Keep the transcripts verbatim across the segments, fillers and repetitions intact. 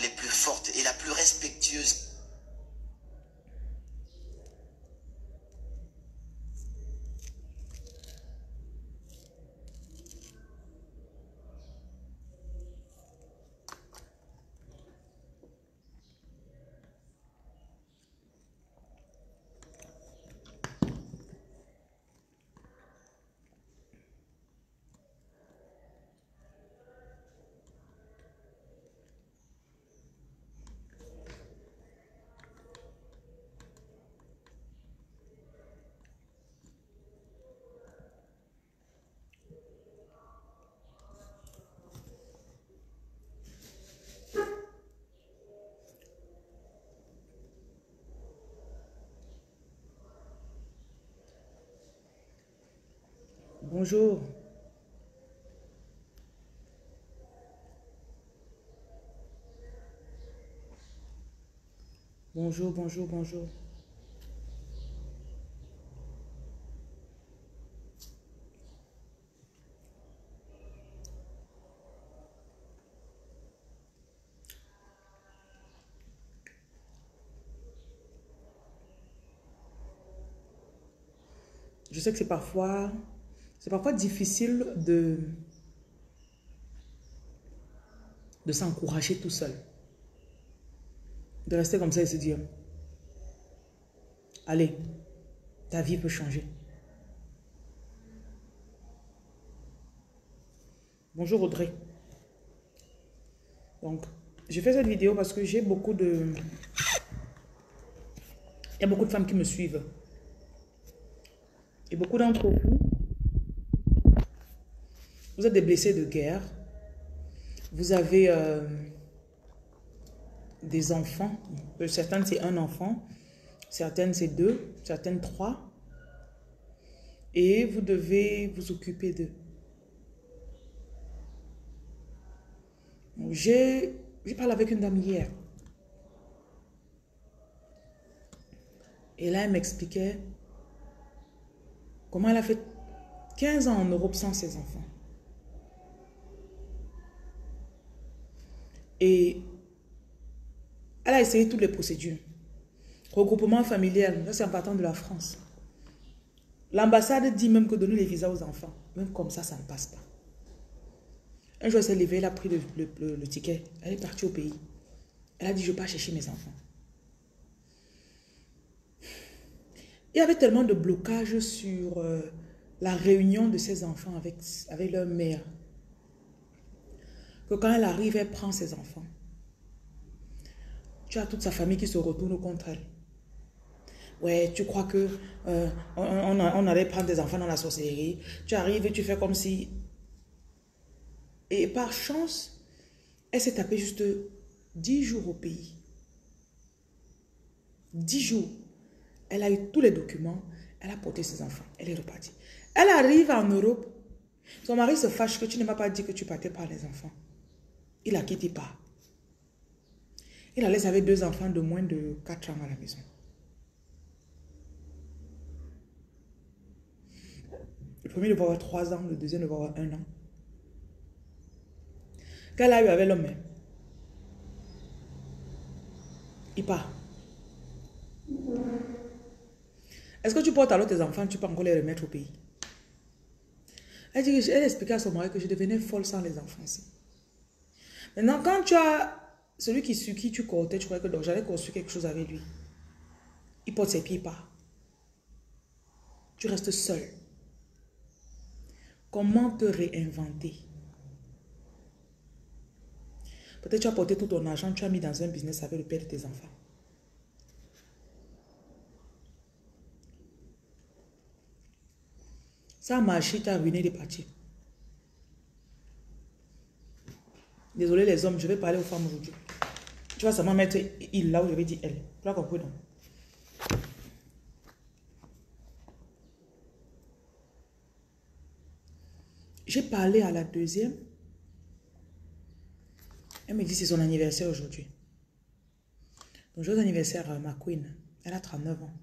les plus fortes et la plus respectueuse. Bonjour. Bonjour, bonjour, bonjour. Je sais que c'est parfois, c'est parfois difficile de, de s'encourager tout seul. De rester comme ça et se dire, allez, ta vie peut changer. Bonjour Audrey. Donc, j'ai fait cette vidéo parce que j'ai beaucoup de... Il y a beaucoup de femmes qui me suivent. Et beaucoup d'entre vous, vous êtes des blessés de guerre. Vous avez euh, des enfants. Certaines, c'est un enfant. Certaines, c'est deux. Certaines, trois. Et vous devez vous occuper d'eux. J'ai parlé avec une dame hier. Et là, elle m'expliquait comment elle a fait quinze ans en Europe sans ses enfants. Et elle a essayé toutes les procédures. Regroupement familial, ça c'est en partant de la France. L'ambassade dit même que donner les visas aux enfants, même comme ça, ça ne passe pas. Un jour, elle s'est levée, elle a pris le, le, le, le ticket, elle est partie au pays. Elle a dit, je ne vais pas chercher mes enfants. Il y avait tellement de blocages sur euh, la réunion de ses enfants avec, avec leur mère, que quand elle arrive, elle prend ses enfants. Tu as toute sa famille qui se retourne contre elle. Ouais, tu crois que euh, on, on, on allait prendre des enfants dans la sorcellerie. Tu arrives et tu fais comme si... Et par chance, elle s'est tapée juste dix jours au pays. dix jours. Elle a eu tous les documents. Elle a porté ses enfants. Elle est repartie. Elle arrive en Europe. Son mari se fâche que tu ne m'as pas dit que tu partais par les enfants. Il la quitte pas. Il la laisse avec deux enfants de moins de quatre ans à la maison. Le premier devait avoir trois ans, le deuxième devait avoir un an. Qu'elle a eu avec l'homme, il part. Est-ce que tu portes alors tes enfants, tu peux encore les remettre au pays? Elle, dit, elle expliquait à son mari que je devenais folle sans les enfants aussi. Maintenant, quand tu as celui qui, sur qui tu comptais, tu croyais que j'allais construire quelque chose avec lui. Il porte ses pieds, il part. Tu restes seul. Comment te réinventer? Peut-être tu as porté tout ton argent, tu as mis dans un business avec le père de tes enfants. Ça a marché, tu as ruiné les parties. Désolé les hommes, je vais parler aux femmes aujourd'hui. Tu vas seulement mettre il là où je vais dire elle. Tu as compris, non? J'ai parlé à la deuxième. Elle me dit c'est son anniversaire aujourd'hui. Donc joyeux anniversaire à ma queen. Elle a trente-neuf ans.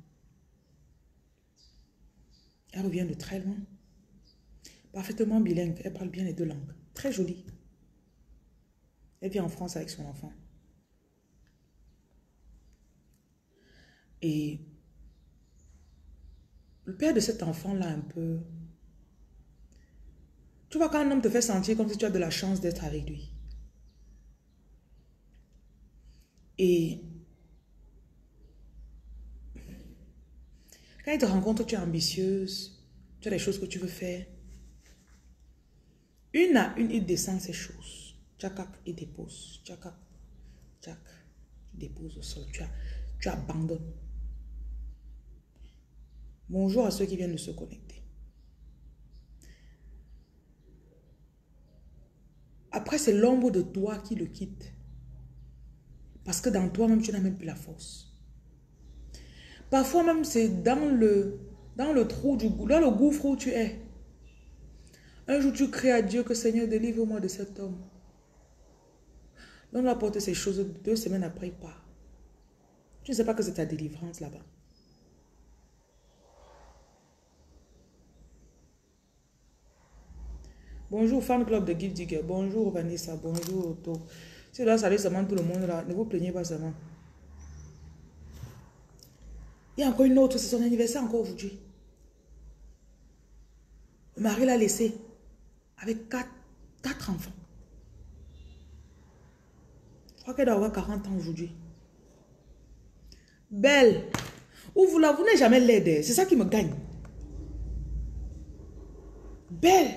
Elle revient de très loin. Parfaitement bilingue. Elle parle bien les deux langues. Très jolie. Elle vit en France avec son enfant. Et le père de cet enfant-là, un peu... Tu vois, quand un homme te fait sentir comme si tu as de la chance d'être avec lui. Et quand il te rencontre, tu es ambitieuse, tu as des choses que tu veux faire. Une à une, il descend ces choses. Tchakak, il dépose. Tchakak, tchak, il dépose au sol. Tu, as, tu abandonnes. Bonjour à ceux qui viennent de se connecter. Après, c'est l'ombre de toi qui le quitte. Parce que dans toi-même, tu n'as même plus la force. Parfois même, c'est dans le, dans le trou du dans le gouffre où tu es. Un jour, tu cries à Dieu que Seigneur, délivre-moi de cet homme. L'homme a porté ces choses, deux semaines après, il part. Tu ne sais pas que c'est ta délivrance là-bas. Bonjour, fan club de Give Digger. Bonjour, Vanessa. Bonjour, Otto. Si tu dois saluer seulement tout le monde là, ne vous plaignez pas seulement. Il y a encore une autre, c'est son anniversaire encore aujourd'hui. Le mari l'a laissé avec quatre, quatre enfants. Je crois qu'elle doit avoir quarante ans aujourd'hui. Belle. Ou vous la, vous n'avez jamais l'aide. C'est ça qui me gagne. Belle.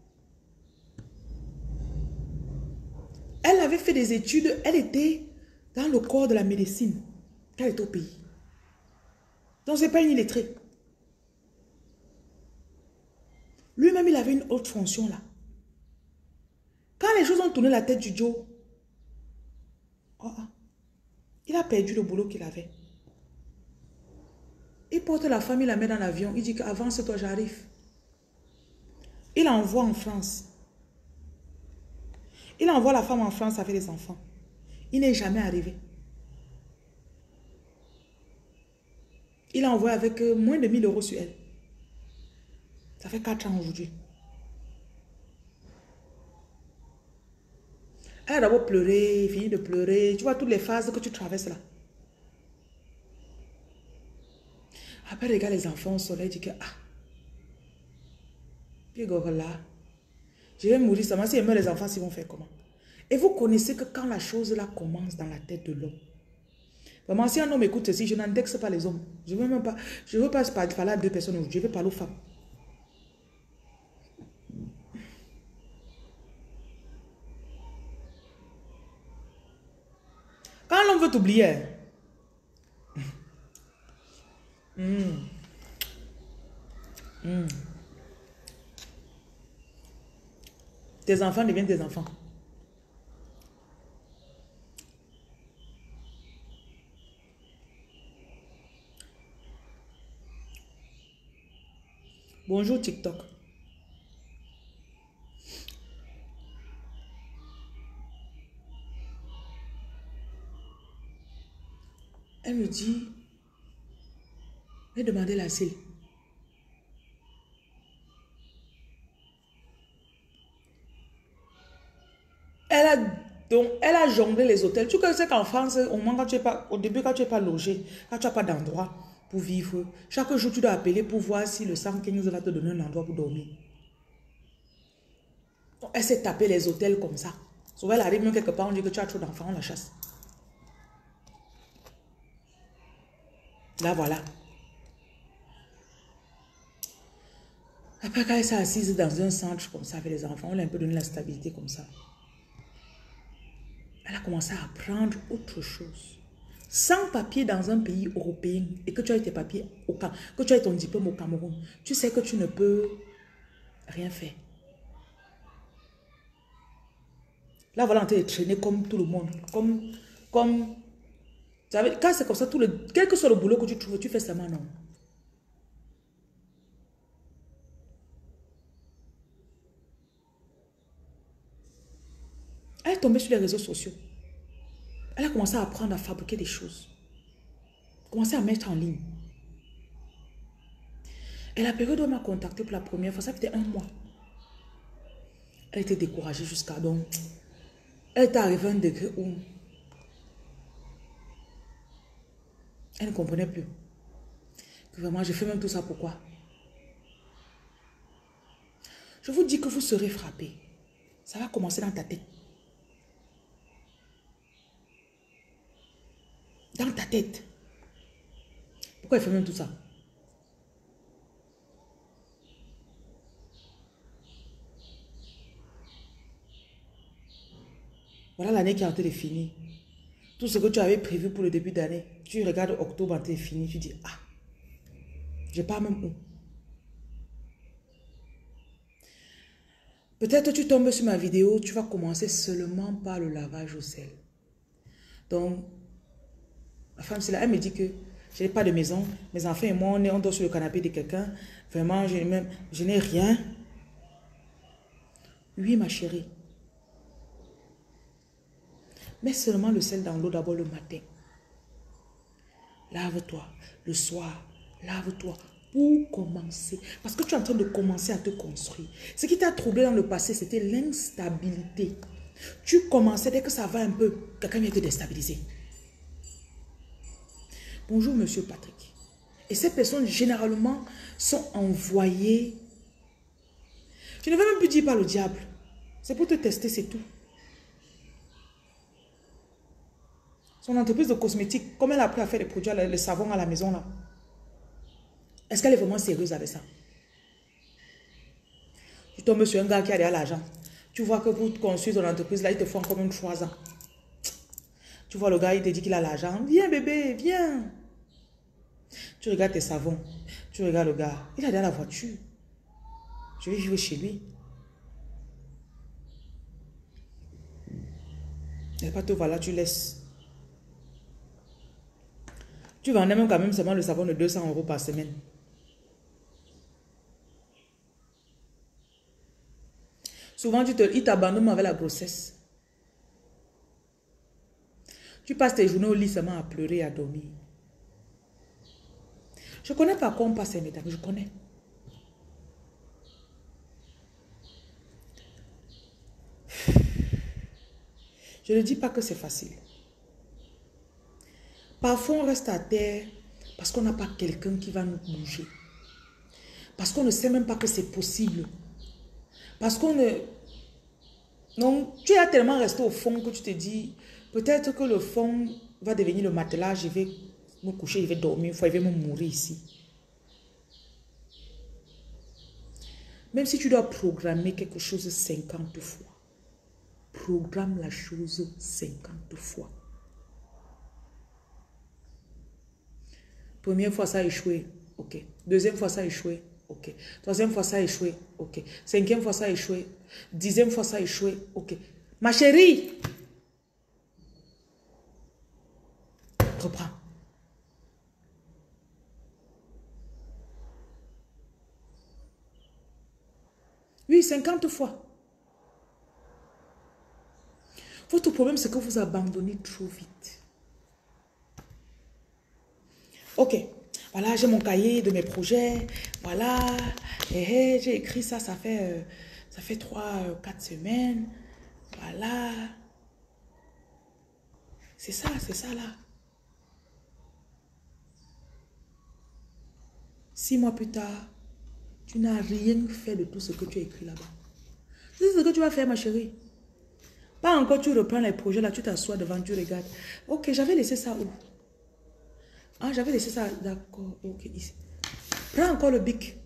Elle avait fait des études. Elle était dans le corps de la médecine quand elle était au pays. Donc, ce n'est pas une illettrée. Lui-même, il avait une autre fonction là. Quand les choses ont tourné la tête du Joe, oh, oh, il a perdu le boulot qu'il avait. Il porte la femme, il la met dans l'avion. Il dit qu'avance-toi, j'arrive. Il envoie en France. Il envoie la femme en France avec les enfants. Il n'est jamais arrivé. Il a envoyé avec moins de mille euros sur elle. Ça fait quatre ans aujourd'hui. Elle a d'abord pleuré, fini de pleurer. Tu vois toutes les phases que tu traverses là. Après, regarde les enfants au soleil, dit que ah, puis là, je vais mourir seulement. Si je meurs, les enfants, ils vont faire comment? Et vous connaissez que quand la chose là commence dans la tête de l'homme, vraiment, si un homme écoute ceci, je n'indexe pas les hommes. Je ne veux même pas, je veux pas parler à deux personnes aujourd'hui, je veux parler aux femmes. Quand l'homme veut t'oublier, mmh. Mmh. Tes enfants deviennent tes enfants. Bonjour TikTok. Elle me dit, j'ai demandé la clé. Elle a donc elle a jonglé les hôtels. Tu sais qu'en France, au moment quand tu es pas, au début quand tu n'es pas logé, quand tu n'as pas d'endroit pour vivre, chaque jour tu dois appeler pour voir si le cent quinze va te donner un endroit pour dormir. Donc, elle s'est tapé les hôtels comme ça. Souvent elle arrive même quelque part, on dit que tu as trop d'enfants, on la chasse. Là voilà. Après quand elle s'est assise dans un centre comme ça avec les enfants, on lui a un peu donné la stabilité comme ça. Elle a commencé à apprendre autre chose. Sans papier dans un pays européen et que tu as tes papiers au Cam- que tu as ton diplôme au Cameroun, tu sais que tu ne peux rien faire. Là, voilà, on t'est traîné comme tout le monde. Comme, comme, savez, quand c'est comme ça, tout le, quel que soit le boulot que tu trouves, tu fais seulement non. Elle est tombée sur les réseaux sociaux. Elle a commencé à apprendre à fabriquer des choses. Commencé à mettre en ligne. Et la période où elle m'a contacté pour la première fois, ça fait un mois. Elle était découragée jusqu'à donc. Elle était arrivée à un degré où Elle ne comprenait plus. Que vraiment, je fais même tout ça pourquoi? Je vous dis que vous serez frappé. Ça va commencer dans ta tête. Dans ta tête. Pourquoi elle fait même tout ça? Voilà l'année qui est en train de finir. Tout ce que tu avais prévu pour le début d'année, tu regardes octobre en train de finir, tu dis, ah, je pars même où? Peut-être tu tombes sur ma vidéo, tu vas commencer seulement par le lavage au sel. Donc, ma femme, c'est là, elle me dit que je n'ai pas de maison, mes enfants et moi, on est on dort sur le canapé de quelqu'un. Vraiment, je, même, je n'ai rien. Oui, ma chérie. Mets seulement le sel dans l'eau d'abord le matin. Lave-toi. Le soir, lave-toi. Pour commencer. Parce que tu es en train de commencer à te construire. Ce qui t'a troublé dans le passé, c'était l'instabilité. Tu commençais, dès que ça va un peu, quelqu'un vient te déstabiliser. Bonjour, monsieur Patrick. Et ces personnes, généralement, sont envoyées. Je ne vais même plus dire par le diable. C'est pour te tester, c'est tout. Son entreprise de cosmétiques, comme elle a appris à faire des produits, le savon à la maison, là. Est-ce qu'elle est vraiment sérieuse avec ça? Tu tombes sur un gars qui a déjà l'argent. Tu vois que pour construire ton entreprise, là, il te faut encore même trois ans. Tu vois le gars, il te dit qu'il a l'argent. Viens bébé, viens. Tu regardes tes savons. Tu regardes le gars. Il a déjà la voiture. Je vais vivre chez lui. Et pas te voilà, tu laisses. Tu vendais même quand même seulement le savon de deux cents euros par semaine. Souvent, tu te, il t'abandonne avec la grossesse. Tu passes tes journées au lit seulement à pleurer, à dormir. Je ne connais pas quoi on passe ces méthodes, je connais. Je ne dis pas que c'est facile. Parfois, on reste à terre parce qu'on n'a pas quelqu'un qui va nous bouger. Parce qu'on ne sait même pas que c'est possible. Parce qu'on ne... Donc, tu es tellement resté au fond que tu te dis, peut-être que le fond va devenir le matelas, je vais me coucher, je vais dormir, il vais me mourir ici. Même si tu dois programmer quelque chose cinquante fois, programme la chose cinquante fois. Première fois, ça a échoué. Ok. Deuxième fois, ça a échoué. Ok. Troisième fois, ça a échoué. Ok. Cinquième fois, ça a échoué. Dixième fois, ça a échoué. Ok. Ma chérie. Reprends. Oui, cinquante fois. Votre problème, c'est que vous abandonnez trop vite. Ok. Voilà, j'ai mon cahier de mes projets. Voilà. Eh, eh, j'ai écrit ça, ça fait, euh, ça fait trois, euh, quatre semaines. Voilà. C'est ça, c'est ça là. Six mois plus tard, tu n'as rien fait de tout ce que tu as écrit là-bas. C'est ce que tu vas faire, ma chérie. Pas encore, tu reprends les projets là, tu t'assois devant, tu regardes. Ok, j'avais laissé ça où? Ah, j'avais laissé ça, d'accord, ok, ici. Prends encore le bic.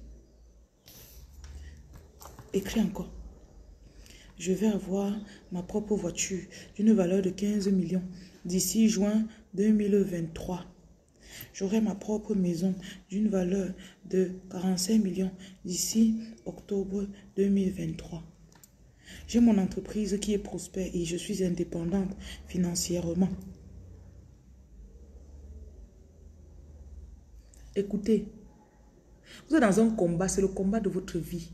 Écris encore. Je vais avoir ma propre voiture d'une valeur de quinze millions d'ici juin deux mille vingt-trois. J'aurai ma propre maison d'une valeur de quarante-cinq millions d'ici octobre deux mille vingt-trois. J'ai mon entreprise qui est prospère et je suis indépendante financièrement. Écoutez, vous êtes dans un combat, c'est le combat de votre vie.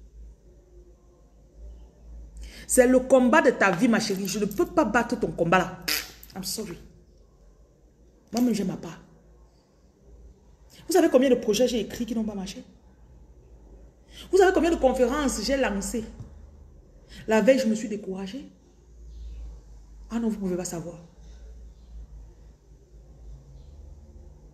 C'est le combat de ta vie, ma chérie. Je ne peux pas battre ton combat là. I'm sorry. Moi-même, je ma part. Vous savez combien de projets j'ai écrits qui n'ont pas marché? Vous savez combien de conférences j'ai lancées? La veille, je me suis découragée. Ah non, vous ne pouvez pas savoir.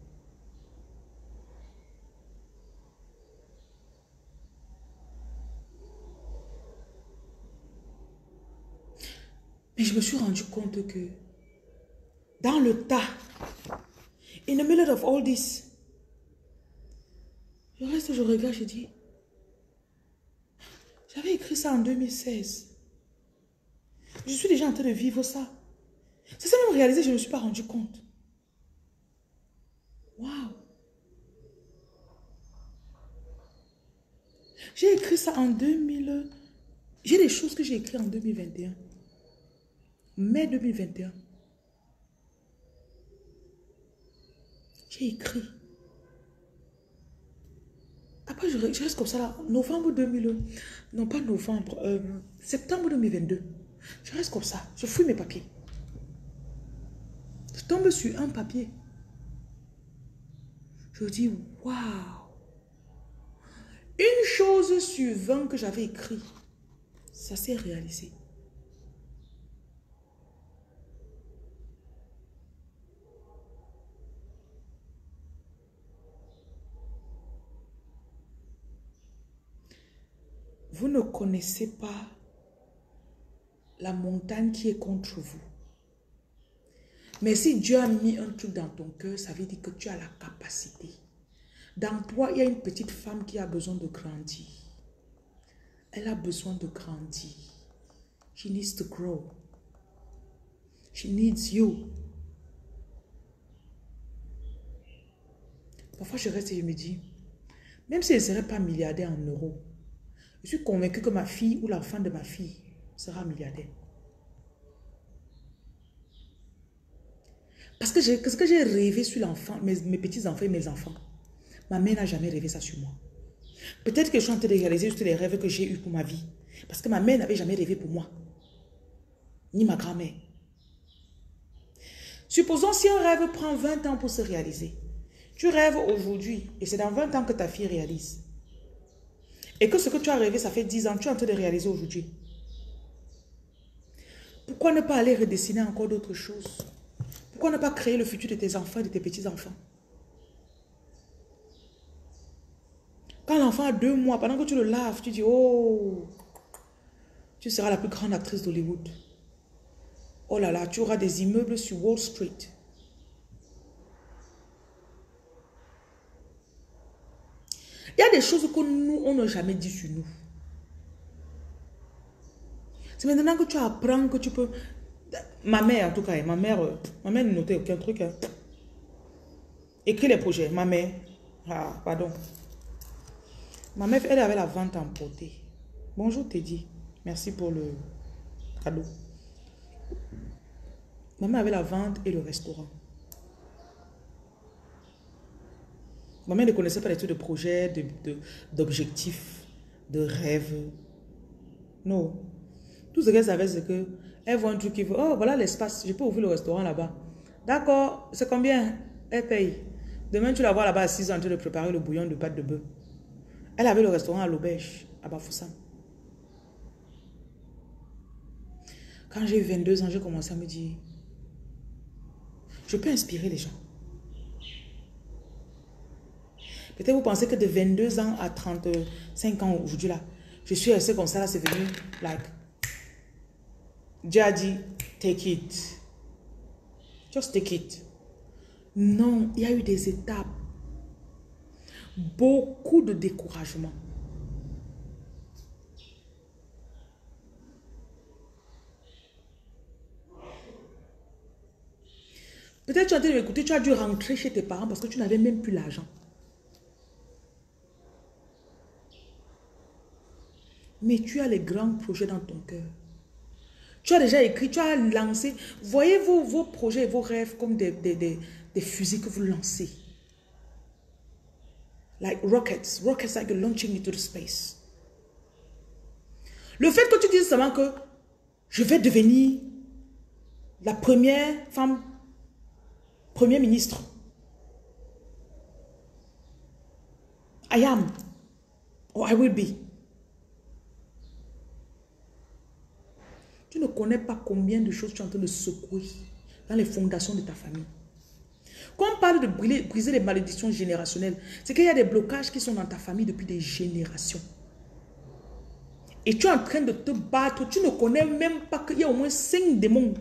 Mais je me suis rendu compte que dans le tas, in the middle of all this, je reste, je regarde, je dis, j'avais écrit ça en deux mille seize. Je suis déjà en train de vivre ça. C'est ça même réalisé, je ne me suis pas rendu compte. Waouh! J'ai écrit ça en deux mille. J'ai des choses que j'ai écrites en deux mille vingt et un. Mai deux mille vingt et un. J'ai écrit. Après, je reste comme ça là. Novembre deux mille. Non, pas novembre. Euh, septembre deux mille vingt-deux. Je reste comme ça. Je fouille mes papiers. Je tombe sur un papier. Je dis, waouh! Une chose sur vingt que j'avais écrit, ça s'est réalisé. Vous ne connaissez pas la montagne qui est contre vous. Mais si Dieu a mis un truc dans ton cœur, ça veut dire que tu as la capacité. Dans toi, il y a une petite femme qui a besoin de grandir. Elle a besoin de grandir. She needs to grow. She needs you. Parfois, je reste et je me dis, même si elle ne serait pas milliardaire en euros, je suis convaincue que ma fille ou l'enfant de ma fille sera milliardaire. Parce que ce que j'ai rêvé sur l'enfant, mes, mes petits-enfants et mes enfants, ma mère n'a jamais rêvé ça sur moi. Peut-être que je suis en train de réaliser juste les rêves que j'ai eus pour ma vie. Parce que ma mère n'avait jamais rêvé pour moi. Ni ma grand-mère. Supposons si un rêve prend vingt ans pour se réaliser. Tu rêves aujourd'hui et c'est dans vingt ans que ta fille réalise. Et que ce que tu as rêvé, ça fait dix ans, tu es en train de réaliser aujourd'hui. Pourquoi ne pas aller redessiner encore d'autres choses? Pourquoi ne pas créer le futur de tes enfants et de tes petits-enfants? Quand l'enfant a deux mois, pendant que tu le laves, tu dis, oh, tu seras la plus grande actrice d'Hollywood. Oh là là, tu auras des immeubles sur Wall Street. Il y a des choses que nous, on n'a jamais dit sur nous. C'est maintenant que tu apprends que tu peux... Ma mère, en tout cas, ma mère, ma mère ne notait aucun truc. Hein. Écris les projets, ma mère. Ah, pardon. Ma mère, elle avait la vente emportée. Bonjour Teddy. Merci pour le cadeau. Ma mère avait la vente et le restaurant. Ma mère ne connaissait pas les trucs de projets, d'objectifs, de, de, de rêves. Non. Tout ce qu'elle savait, c'est que elle voit un truc qui veut. Oh, voilà l'espace. Je peux ouvrir le restaurant là-bas. D'accord. C'est combien? Elle paye. Demain, tu la vois là-bas assise en train de préparer le bouillon de pâte de bœuf. Elle avait le restaurant à l'auberge, à Bafoussam. Quand j'ai eu vingt-deux ans, j'ai commencé à me dire, je peux inspirer les gens. Peut-être vous pensez que de vingt-deux ans à trente-cinq ans aujourd'hui là, je suis restée comme ça, là c'est venu, like, Dieu a dit, take it. Just take it. Non, il y a eu des étapes. Beaucoup de découragement. Peut-être tu as dû m'écouter, tu as dû rentrer chez tes parents parce que tu n'avais même plus l'argent. Mais tu as les grands projets dans ton cœur. Tu as déjà écrit, tu as lancé. Voyez vos, vos projets et vos rêves comme des, des, des, des fusils que vous lancez. Like rockets. Rockets like you're launching into the space. Le fait que tu dises seulement que je vais devenir la première femme, premier ministre. I am. Or I will be. Tu ne connais pas combien de choses tu es en train de secouer dans les fondations de ta famille. Quand on parle de briser, briser les malédictions générationnelles, c'est qu'il y a des blocages qui sont dans ta famille depuis des générations. Et tu es en train de te battre. Tu ne connais même pas qu'il y a au moins cinq démons.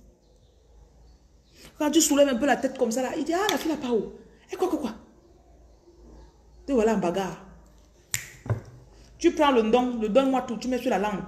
Quand tu soulèves un peu la tête comme ça, là, il dit, ah, la fille n'a pas haut. Et quoi, quoi, quoi. Te voilà en bagarre. Tu prends le don, le donne-moi tout, tu mets sur la langue.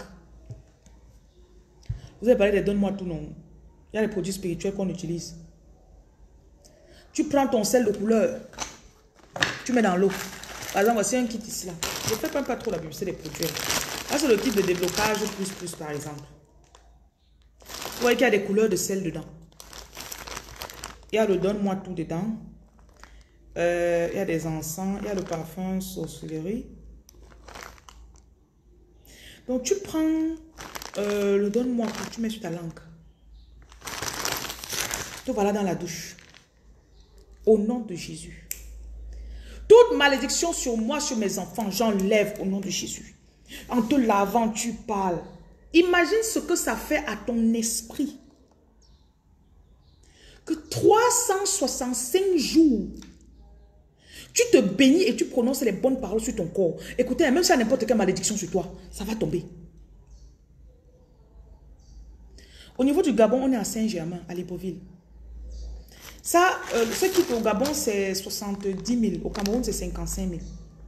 Vous avez parlé des donne-moi tout, non? Il y a les produits spirituels qu'on utilise. Tu prends ton sel de couleur, tu mets dans l'eau. Par exemple, voici un kit ici, là. Je ne fais pas, pas trop la publicité des produits. Là, c'est le kit de déblocage plus plus, par exemple. Vous voyez qu'il y a des couleurs de sel dedans. Il y a le donne-moi tout dedans. Euh, il y a des encens. Il y a le parfum sorcellerie. Donc, tu prends euh, le donne-moi tout. Tu mets sur ta langue. Te voilà dans la douche. Au nom de Jésus. Toute malédiction sur moi, sur mes enfants, j'enlève au nom de Jésus. En te lavant, tu parles. Imagine ce que ça fait à ton esprit. Que trois cent soixante-cinq jours, tu te bénis et tu prononces les bonnes paroles sur ton corps. Écoutez, même si y a n'importe quelle malédiction sur toi, ça va tomber. Au niveau du Gabon, on est à Saint-Germain, à Libreville. Ça, euh, ce qui est au Gabon, c'est soixante-dix mille. Au Cameroun, c'est cinquante-cinq mille.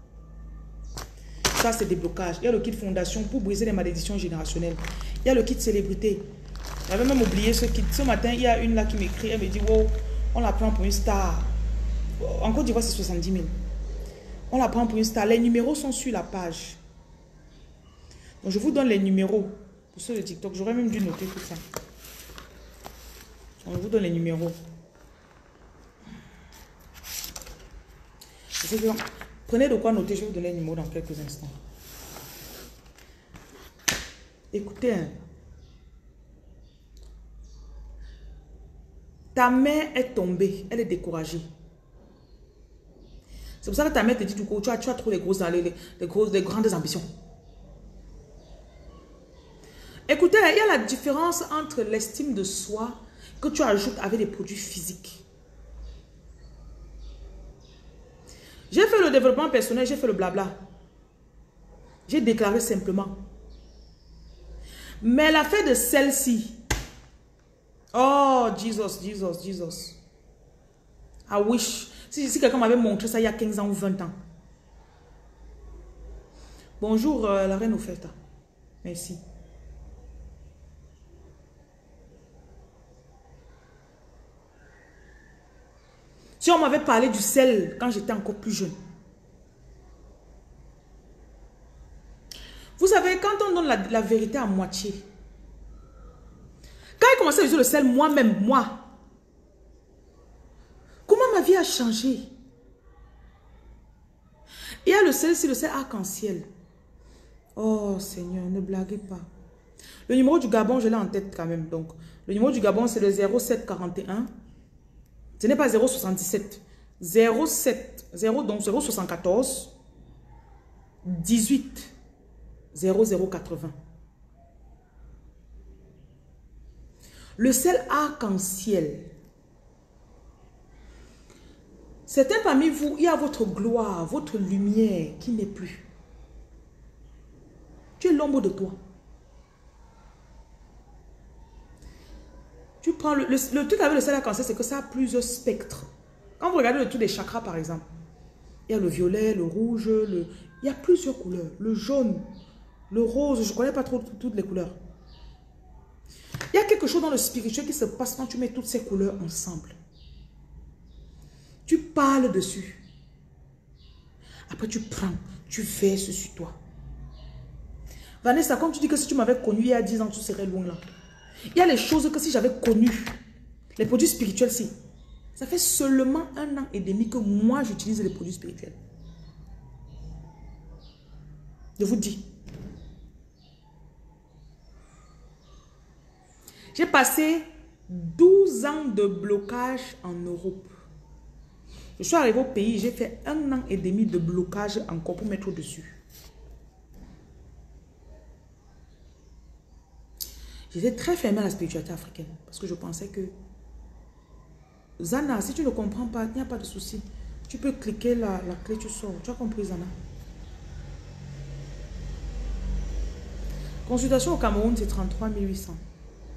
Ça, c'est des blocages. Il y a le kit fondation pour briser les malédictions générationnelles. Il y a le kit célébrité. J'avais même oublié ce kit. Ce matin, il y a une là qui m'écrit. Elle me dit, wow, on la prend pour une star. En Côte d'Ivoire, c'est soixante-dix mille. On la prend pour une star. Les numéros sont sur la page. Donc, je vous donne les numéros. Pour ceux de TikTok, j'aurais même dû noter tout ça. Donc, je vous donne les numéros. Prenez de quoi noter, je vais vous donner les numéros dans quelques instants. Écoutez, hein. Ta mère est tombée, elle est découragée. C'est pour ça que ta mère te dit du coup, tu as, tu as trop les grosses, les, les, grosses, les grandes ambitions. Écoutez, il y a la différence entre l'estime de soi que tu ajoutes avec des produits physiques. J'ai fait le développement personnel, j'ai fait le blabla. J'ai déclaré simplement. Mais l'affaire de celle-ci, oh, Jesus, Jesus, Jesus. I wish. Si, si quelqu'un m'avait montré ça il y a quinze ans ou vingt ans. Bonjour, euh, la reine Oferta. Merci. Si on m'avait parlé du sel quand j'étais encore plus jeune. Vous savez, quand on donne la, la vérité à moitié, quand j'ai commencé à utiliser le sel moi-même, moi, comment ma vie a changé? Il y a le sel, c'est le sel arc-en-ciel. Oh Seigneur, ne blaguez pas. Le numéro du Gabon, je l'ai en tête quand même. Donc, le numéro du Gabon, c'est le zéro sept quarante et un. Ce n'est pas zéro soixante-dix-sept. zéro sept, zéro, donc zéro soixante-quatorze, dix-huit, zéro zéro quatre-vingts. Le sel arc-en-ciel. Certains parmi vous, il y a votre gloire, votre lumière qui n'est plus. Tu es l'ombre de toi. Tu prends le, le, le truc avec le sel arc-en-ciel, c'est que ça a plusieurs spectres. Quand vous regardez le truc des chakras, par exemple, il y a le violet, le rouge, le, il y a plusieurs couleurs. Le jaune, le rose, je ne connais pas trop toutes les couleurs. Il y a quelque chose dans le spirituel qui se passe quand tu mets toutes ces couleurs ensemble. Tu parles dessus. Après, tu prends, tu verses sur toi. Vanessa, comme tu dis que si tu m'avais connu il y a dix ans, tu serais loin là. Il y a les choses que si j'avais connu, les produits spirituels, si. Ça fait seulement un an et demi que moi, j'utilise les produits spirituels. Je vous dis. J'ai passé douze ans de blocage en Europe. Je suis arrivée au pays, j'ai fait un an et demi de blocage encore pour mettre au-dessus. J'étais très fermée à la spiritualité africaine parce que je pensais que Zana, si tu ne comprends pas, il n'y a pas de souci. Tu peux cliquer la, la clé, tu sors. Tu as compris, Zana? Consultation au Cameroun, c'est trente-trois mille huit cents.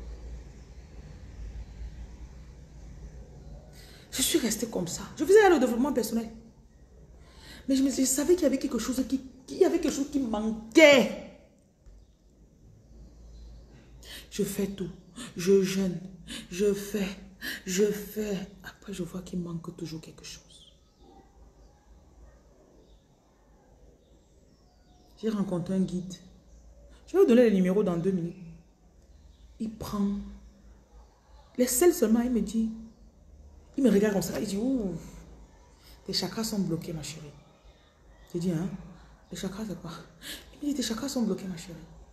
Je suis restée comme ça. Je faisais le développement personnel. Mais je, me, je savais qu'il y avait quelque chose qui, qu'il y avait quelque chose qui manquait. Je fais tout. Je jeûne. Je fais. Je fais. Après, je vois qu'il manque toujours quelque chose. J'ai rencontré un guide. Je vais vous donner les numéros dans deux minutes. Il prend les selles seulement. Il me dit, il me regarde comme ça. Il dit, ouh, tes chakras sont bloqués, ma chérie. J'ai dit, hein, les chakras, c'est quoi? Il me dit, tes chakras sont bloqués, ma chérie.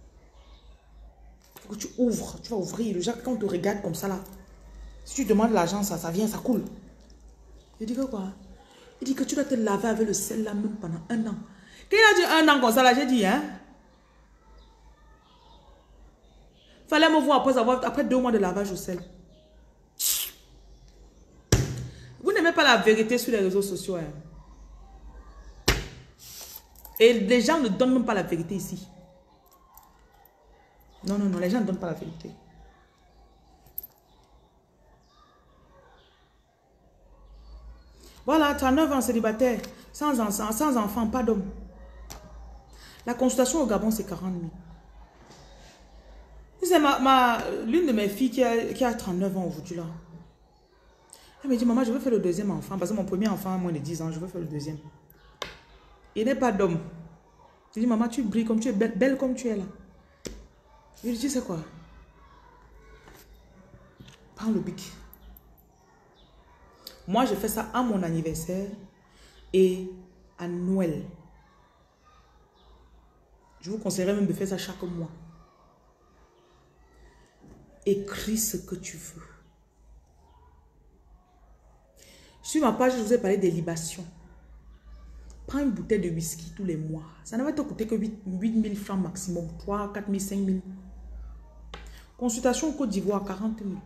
Il faut que tu ouvres, tu vas ouvrir. Le Jacques, quand on te regarde comme ça, là, si tu demandes l'argent, ça, ça vient, ça coule. Je dis que quoi? Il dit que tu dois te laver avec le sel là même pendant un an. Quand il a dit un an comme ça, là, j'ai dit, hein? Fallait me voir après, avoir, après deux mois de lavage au sel. Vous n'aimez pas la vérité sur les réseaux sociaux, hein? Et les gens ne donnent même pas la vérité ici. Non, non, non, les gens ne donnent pas la vérité. Voilà, tu as neuf ans célibataire, sans enfant, sans enfant, pas d'homme. La consultation au Gabon, c'est quarante mille. C'est ma, ma, l'une de mes filles qui a, qui a trente-neuf ans aujourd'hui là. Elle me dit, maman, je veux faire le deuxième enfant, parce que mon premier enfant a moins de dix ans, je veux faire le deuxième. Il n'est pas d'homme. Je dis, maman, tu brilles comme tu es, belle, belle comme tu es là. Je lui dis, c'est quoi? Prends le bic. Moi, je fais ça à mon anniversaire et à Noël. Je vous conseillerais même de faire ça chaque mois. Écris ce que tu veux. Sur ma page, je vous ai parlé des libations. Prends une bouteille de whisky tous les mois. Ça ne va te coûter que huit mille francs maximum. trois, quatre mille, cinq mille. Consultation au Côte d'Ivoire, quarante mille.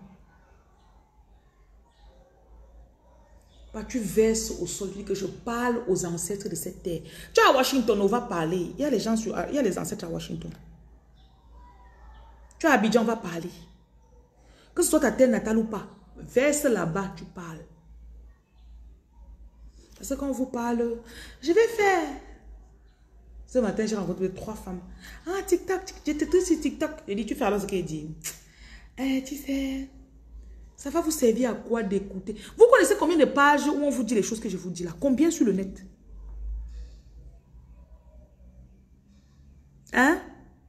Bah, tu verses au sol, tu dis que je parle aux ancêtres de cette terre. Tu es à Washington, on va parler. Il y a les gens sur, il y a les ancêtres à Washington. Tu es à Abidjan, on va parler. Que ce soit ta terre natale ou pas, verse là-bas, tu parles. Parce que quand on vous parle, je vais faire. Ce matin, j'ai rencontré trois femmes. Ah, TikTok, j'étais tout sur TikTok. J'ai dit, tu fais alors ce qu'elle dit. Eh, tu sais, ça va vous servir à quoi d'écouter? Vous connaissez combien de pages où on vous dit les choses que je vous dis là? Combien sur le net? Hein?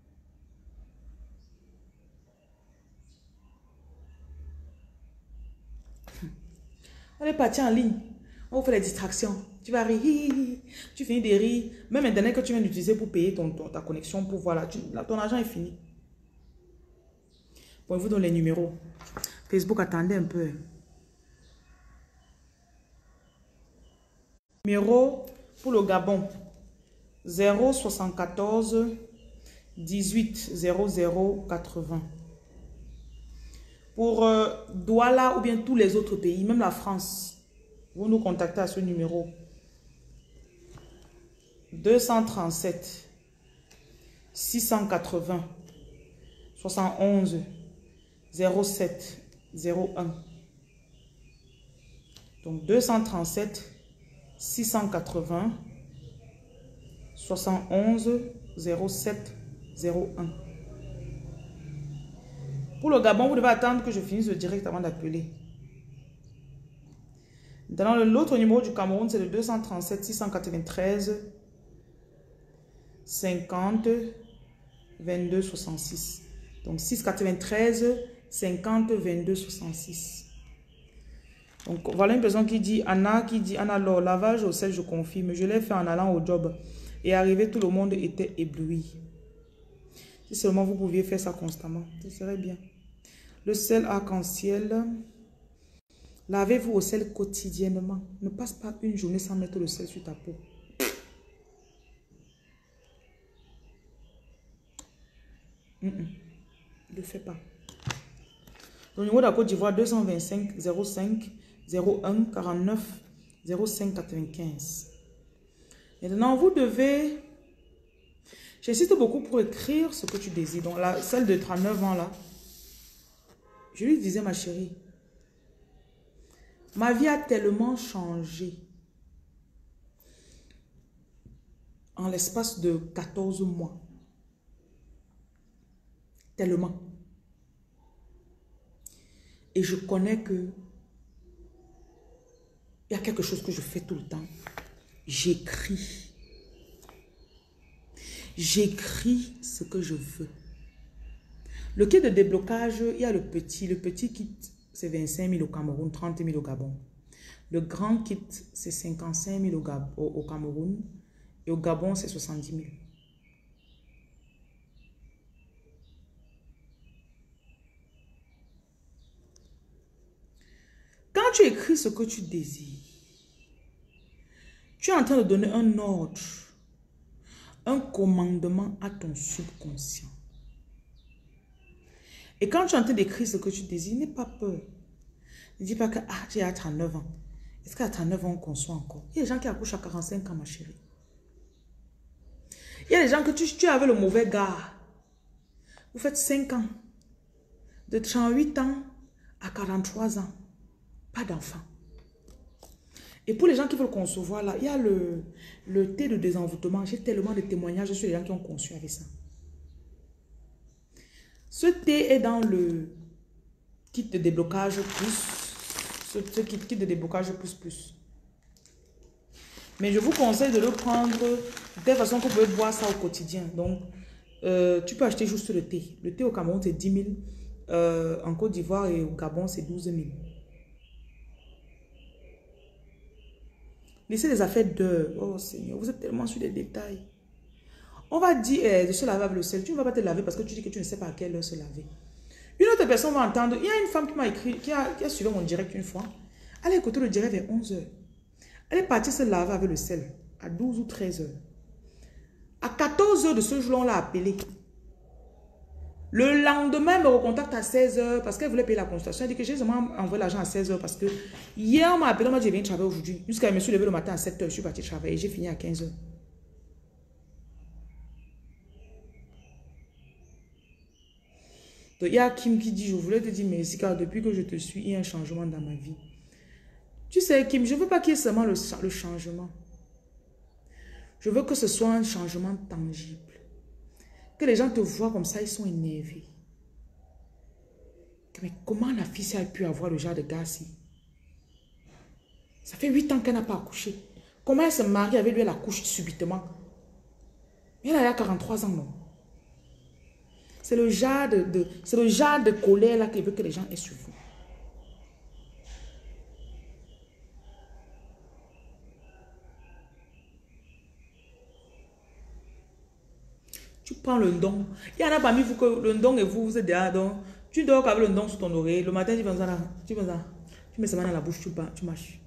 On est parti en ligne. On vous fait les distractions. Tu vas rire. Hi, hi, hi. Tu finis de rire. Même Internet que tu viens d'utiliser pour payer ton, ton, ta connexion, pour voir là, tu, là, ton argent est fini. Bon, je vous donne les numéros. Facebook, attendez un peu. Numéro pour le Gabon. zéro soixante-quatorze dix-huit zéro zéro quatre-vingts. Pour euh, Douala ou bien tous les autres pays, même la France, vous nous contactez à ce numéro. deux cent trente-sept six cent quatre-vingts soixante et onze zéro sept zéro un. Donc deux cent trente-sept six cent quatre-vingts soixante et onze zéro sept zéro un. Pour le Gabon, vous devez attendre que je finisse le direct avant d'appeler. Dans l'autre numéro du Cameroun, c'est le deux cent trente-sept six cent quatre-vingt-treize cinquante vingt-deux soixante-six. Donc six cent quatre-vingt-treize cinquante vingt-deux soixante-six. Donc voilà une personne qui dit, Anna qui dit, Anna alors, lavage au sel, je confirme. Je l'ai fait en allant au job. Et arrivé, tout le monde était ébloui. Si seulement vous pouviez faire ça constamment, ce serait bien. Le sel arc-en-ciel. Lavez-vous au sel quotidiennement. Ne passe pas une journée sans mettre le sel sur ta peau. Mm -mm. Ne le fais pas. Au niveau de la Côte d'Ivoire, deux cent vingt-cinq zéro cinq zéro un quarante-neuf zéro cinq quatre-vingt-quinze. Maintenant, vous devez... J'insiste beaucoup pour écrire ce que tu désires. Donc là, celle de trente-neuf ans là, je lui disais, ma chérie, ma vie a tellement changé en l'espace de quatorze mois. Tellement. Et je connais que il y a quelque chose que je fais tout le temps. J'écris. J'écris ce que je veux. Le kit de déblocage, il y a le petit. Le petit kit, c'est vingt-cinq mille au Cameroun, trente mille au Gabon. Le grand kit, c'est cinquante-cinq mille au, Gab au, au Cameroun. Et au Gabon, c'est soixante-dix mille. Quand tu écris ce que tu désires, tu es en train de donner un ordre, un commandement à ton subconscient. Et quand tu es en train d'écrire ce que tu désires, n'aie pas peur. Ne dis pas que ah, j'ai à trente-neuf ans. Est-ce qu'à trente-neuf ans, on conçoit encore? Il y a des gens qui accouchent à quarante-cinq ans, ma chérie. Il y a des gens que tu, tu avais le mauvais gars. Vous faites cinq ans. De trente-huit ans à quarante-trois ans. Pas d'enfant. Et pour les gens qui veulent concevoir, là, il y a le, le thé de désenvoûtement. J'ai tellement de témoignages sur les gens qui ont conçu avec ça. Ce thé est dans le kit de déblocage plus. Ce, ce kit, kit de déblocage plus plus. Mais je vous conseille de le prendre de telle façon que vous pouvez boire ça au quotidien. Donc, euh, tu peux acheter juste le thé. Le thé au Cameroun, c'est dix mille. Euh, en Côte d'Ivoire et au Gabon, c'est douze mille. Laissez les affaires d'heures. Oh Seigneur, vous êtes tellement sur les détails. On va dire eh, de se laver avec le sel. Tu ne vas pas te laver parce que tu dis que tu ne sais pas à quelle heure se laver. Une autre personne va entendre. Il y a une femme qui m'a écrit, qui a, qui a suivi mon direct une fois. Elle a écouté le direct vers onze heures. Elle est partie se laver avec le sel à douze ou treize heures. À quatorze heures de ce jour-là, on l'a appelée. Le lendemain, elle me recontacte à seize heures parce qu'elle voulait payer la consultation. Elle dit que j'ai seulement envoyé l'argent à seize heures parce que hier, on m'a appelé, on m'a dit, viens travailler aujourd'hui. Jusqu'à je me suis levée le matin à sept heures, je suis partie travailler. J'ai fini à quinze heures. Donc, il y a Kim qui dit, je voulais te dire merci car depuis que je te suis, il y a un changement dans ma vie. Tu sais, Kim, je ne veux pas qu'il y ait seulement le, le changement. Je veux que ce soit un changement tangible. Que les gens te voient comme ça, ils sont énervés. Mais comment la fille a pu avoir le genre de gars-ci? Ça fait huit ans qu'elle n'a pas accouché. Comment elle se marie avec lui, elle accouche subitement? Elle a quarante-trois ans, non? C'est le genre de, de, c'est le genre de colère là qu'il veut que les gens aient sur vous. Tu prends le don. Il y en a parmi vous que le don et vous, vous êtes derrière. Donc, tu dors avec le don sous ton oreille. Le matin, tu vas ça, tu vas ça. Tu mets ça dans la bouche, tu, tu marches.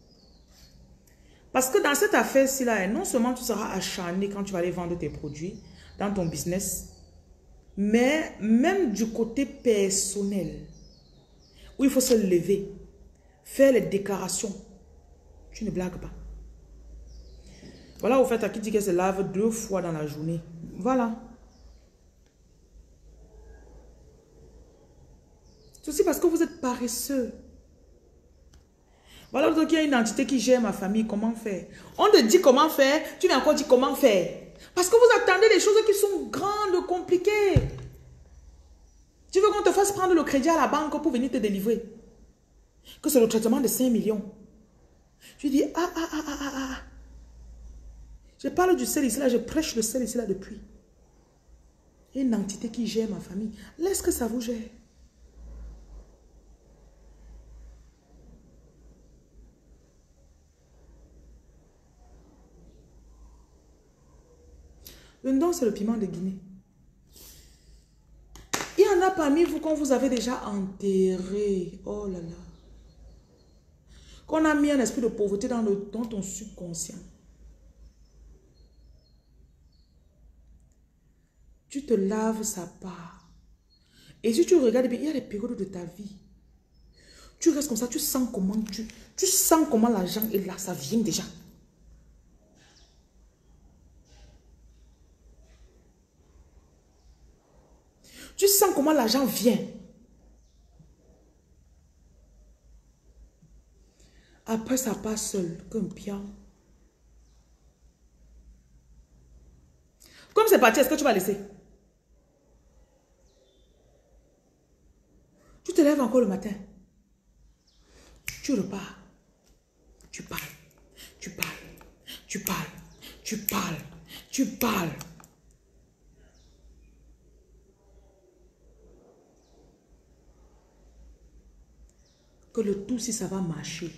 Parce que dans cette affaire-ci, là, non seulement tu seras acharné quand tu vas aller vendre tes produits dans ton business, mais même du côté personnel, où il faut se lever, faire les déclarations. Tu ne blagues pas. Voilà, au fait, à qui dit qu'elle se lave deux fois dans la journée. Voilà. C'est aussi parce que vous êtes paresseux. Voilà, donc il y a une entité qui gère ma famille. Comment faire? On te dit comment faire, tu viens encore dire comment faire. Parce que vous attendez des choses qui sont grandes, compliquées. Tu veux qu'on te fasse prendre le crédit à la banque pour venir te délivrer. Que c'est le traitement de cinq millions. Tu dis, ah, ah, ah, ah, ah, ah. Je parle du sel ici, là, je prêche le sel ici, là, depuis. Il y a une entité qui gère ma famille. Laisse que ça vous gère. Le ndon, c'est le piment de Guinée. Il y en a parmi vous qu'on vous avez déjà enterré. Oh là là. Qu'on a mis un esprit de pauvreté dans, le, dans ton subconscient. Tu te laves sa part. Et si tu regardes bien, il y a des périodes de ta vie. Tu restes comme ça, tu sens comment tu, tu sens comment l'argent est là, ça vient déjà. Tu sens comment l'argent vient. Après, ça passe seul, comme bien. Comme c'est parti, est-ce que tu vas laisser? Tu te lèves encore le matin. Tu repars. Tu parles. Tu parles. Tu parles. Tu parles. Tu parles. Que le tout, si ça va marcher.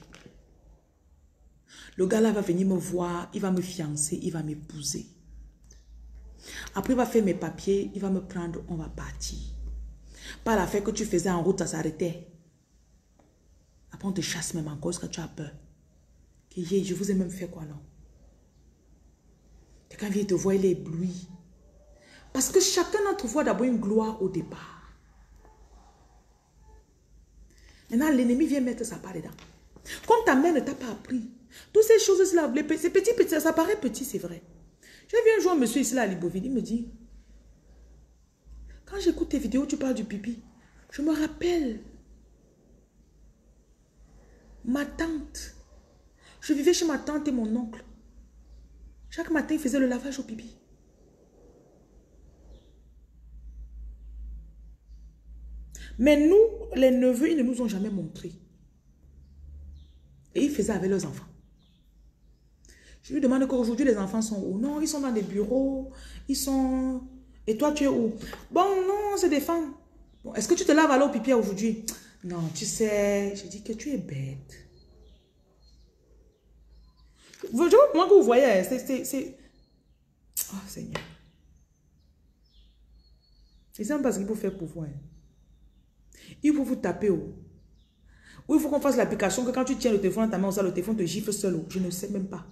Le gars là va venir me voir, il va me fiancer, il va m'épouser. Après, il va faire mes papiers, il va me prendre, on va partir. Pas l'affaire que tu faisais en route, ça s'arrêtait. Après, on te chasse même encore parce que tu as peur. Que yeah, je vous ai même fait quoi, non? Quelqu'un vient te voir, il est ébloui. Parce que chacun d'entre vous a d'abord une gloire au départ. Maintenant, l'ennemi vient mettre sa part dedans. Comme ta mère ne t'a pas appris, toutes ces choses-là, c'est petit, petit, ça paraît petit, c'est vrai. J'ai vu un jour un monsieur ici là à Libreville, il me dit, quand j'écoute tes vidéos, tu parles du pipi. Je me rappelle, ma tante, je vivais chez ma tante et mon oncle. Chaque matin, il faisait le lavage au pipi. Mais nous, les neveux, ils ne nous ont jamais montré. Et ils faisaient avec leurs enfants. Je lui demande qu'aujourd'hui, les enfants sont où? Non, ils sont dans des bureaux. Ils sont... Et toi, tu es où? Bon, non, c'est des femmes. Bon, est-ce que tu te laves alors au pipi aujourd'hui? Non, tu sais, je dis que tu es bête. Je vois moi que vous voyez, c'est... Oh, Seigneur. Et c'est pas ce qu'il faut faire pour vous. Hein. Il faut vous taper. Oh. Ou il faut qu'on fasse l'application que quand tu tiens le téléphone dans ta main, ça, le téléphone te gifle seul. Oh. Je ne sais même pas.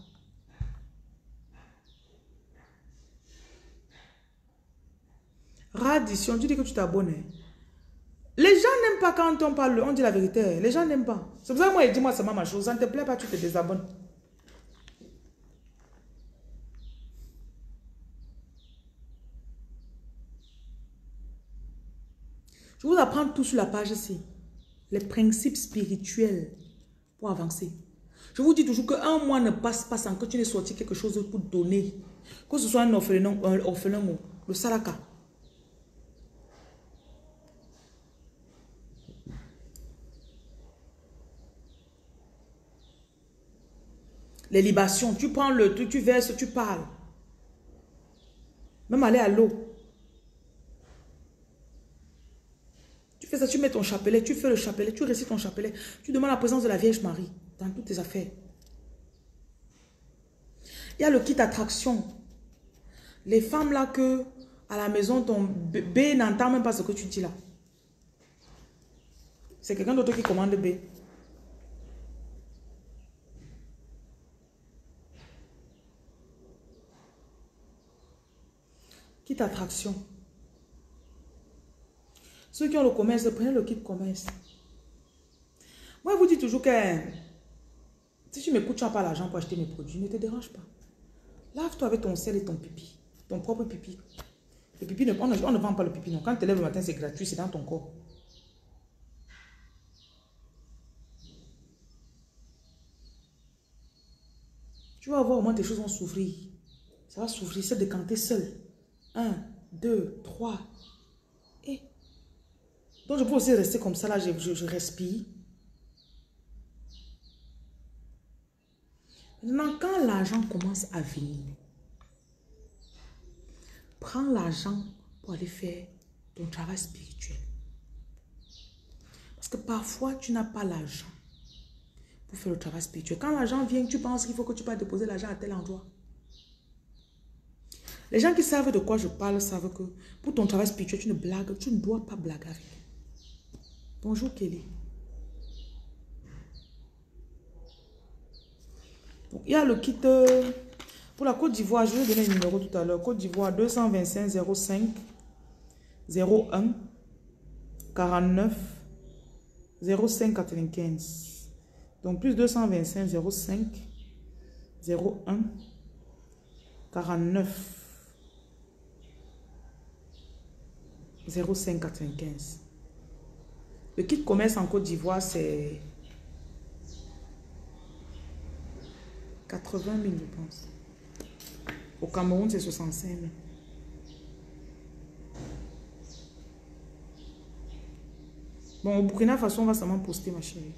Radition, tu dis que tu t'abonnes. Hein. Les gens n'aiment pas quand on parle, on dit la vérité. Les gens n'aiment pas. C'est pour ça que moi, dis-moi seulement ma chose. Ça ne te plaît pas, tu te désabonnes. Je vous apprends tout sur la page ici. Les principes spirituels pour avancer. Je vous dis toujours qu'un mois ne passe pas sans que tu n'aies sorti quelque chose pour donner. Que ce soit un orphelin, un orphelin ou le salaka. Les libations, tu prends le truc, tu verses, tu parles. Même aller à l'eau. Tu fais ça, tu mets ton chapelet, tu fais le chapelet, tu récites ton chapelet. Tu demandes la présence de la Vierge Marie dans toutes tes affaires. Il y a le kit attraction. Les femmes là que à la maison, ton bébé n'entend même pas ce que tu dis là. C'est quelqu'un d'autre qui commande B. Kit attraction. Ceux qui ont le commerce, prenez le kit commerce. Moi, je vous dis toujours que si tu m'écoutes, tu n'as pas l'argent pour acheter mes produits, ne te dérange pas. Lave-toi avec ton sel et ton pipi. Ton propre pipi. Le pipi, on ne, on ne vend pas le pipi. Non. Quand tu te lèves le matin, c'est gratuit, c'est dans ton corps. Tu vas voir au moins tes choses vont s'ouvrir. Ça va s'ouvrir, c'est décanter seul. Un, deux, trois. Et donc je peux aussi rester comme ça, là, je, je, je respire. Maintenant, quand l'argent commence à venir, prends l'argent pour aller faire ton travail spirituel. Parce que parfois, tu n'as pas l'argent pour faire le travail spirituel. Quand l'argent vient, tu penses qu'il faut que tu vas déposer l'argent à tel endroit. Les gens qui savent de quoi je parle savent que pour ton travail spirituel, tu ne blagues, tu ne dois pas blaguer avec. Bonjour Kelly. Donc, il y a le kit euh, pour la Côte d'Ivoire. Je vais donner le numéro tout à l'heure. Côte d'Ivoire deux cent vingt-cinq zéro cinq zéro un quarante-neuf zéro cinq quatre-vingt-quinze. Donc plus deux cent vingt-cinq zéro cinq zéro un quarante-neuf zéro cinq quatre-vingt-quinze. Le kit commerce en Côte d'Ivoire, c'est quatre-vingt mille, je pense. Au Cameroun, c'est soixante-cinq mille. Bon, au Burkina Faso, on va seulement poster, ma chérie.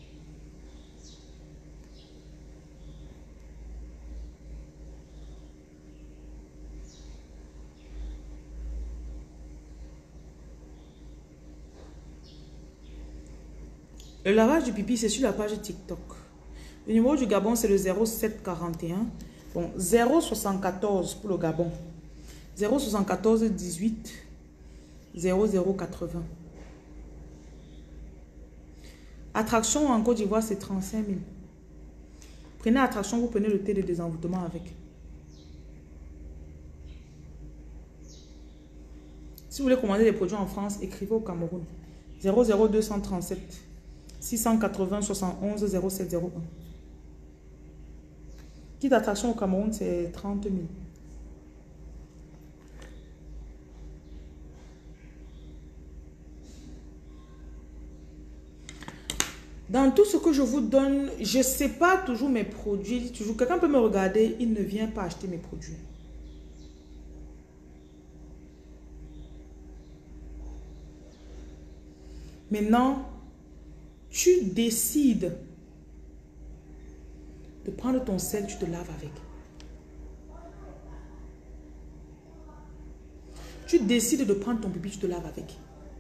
Le lavage du pipi, c'est sur la page TikTok. Le numéro du Gabon, c'est le zéro sept quarante et un. Bon, zéro soixante-quatorze pour le Gabon. zéro soixante-quatorze dix-huit zéro zéro quatre-vingts. Attraction en Côte d'Ivoire, c'est trente-cinq mille. Prenez attraction, vous prenez le thé de désenvoûtement avec. Si vous voulez commander des produits en France, écrivez au Cameroun. zéro zéro deux cent trente-sept six cent quatre-vingts soixante-onze zéro sept zéro un. Kit d'attraction au Cameroun, c'est trente mille. Dans tout ce que je vous donne, je ne sais pas toujours mes produits. Toujours, quelqu'un peut me regarder, il ne vient pas acheter mes produits. Maintenant, tu décides de prendre ton sel, tu te laves avec. Tu décides de prendre ton pipi, tu te laves avec.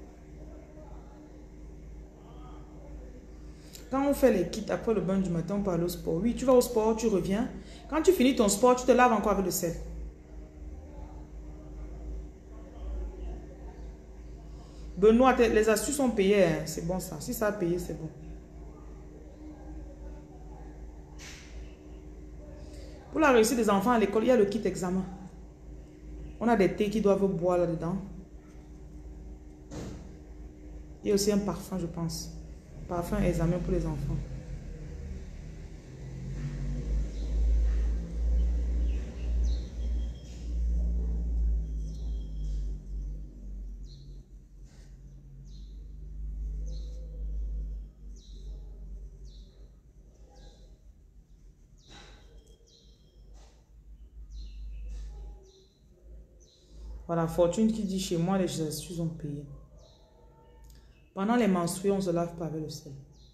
Quand on fait les kits après le bain du matin, on parle au sport. Oui, tu vas au sport, tu reviens. Quand tu finis ton sport, tu te laves encore avec le sel. Benoît, les astuces sont payées. Hein. C'est bon ça. Si ça a payé, c'est bon. Pour la réussite des enfants à l'école, il y a le kit examen. On a des thés qu'ils doivent boire là-dedans. Il y a aussi un parfum, je pense. Parfum examen pour les enfants. Voilà, Fortune qui dit chez moi, les astuces ont payé. Pendant les menstrues, on ne se lave pas avec le sel.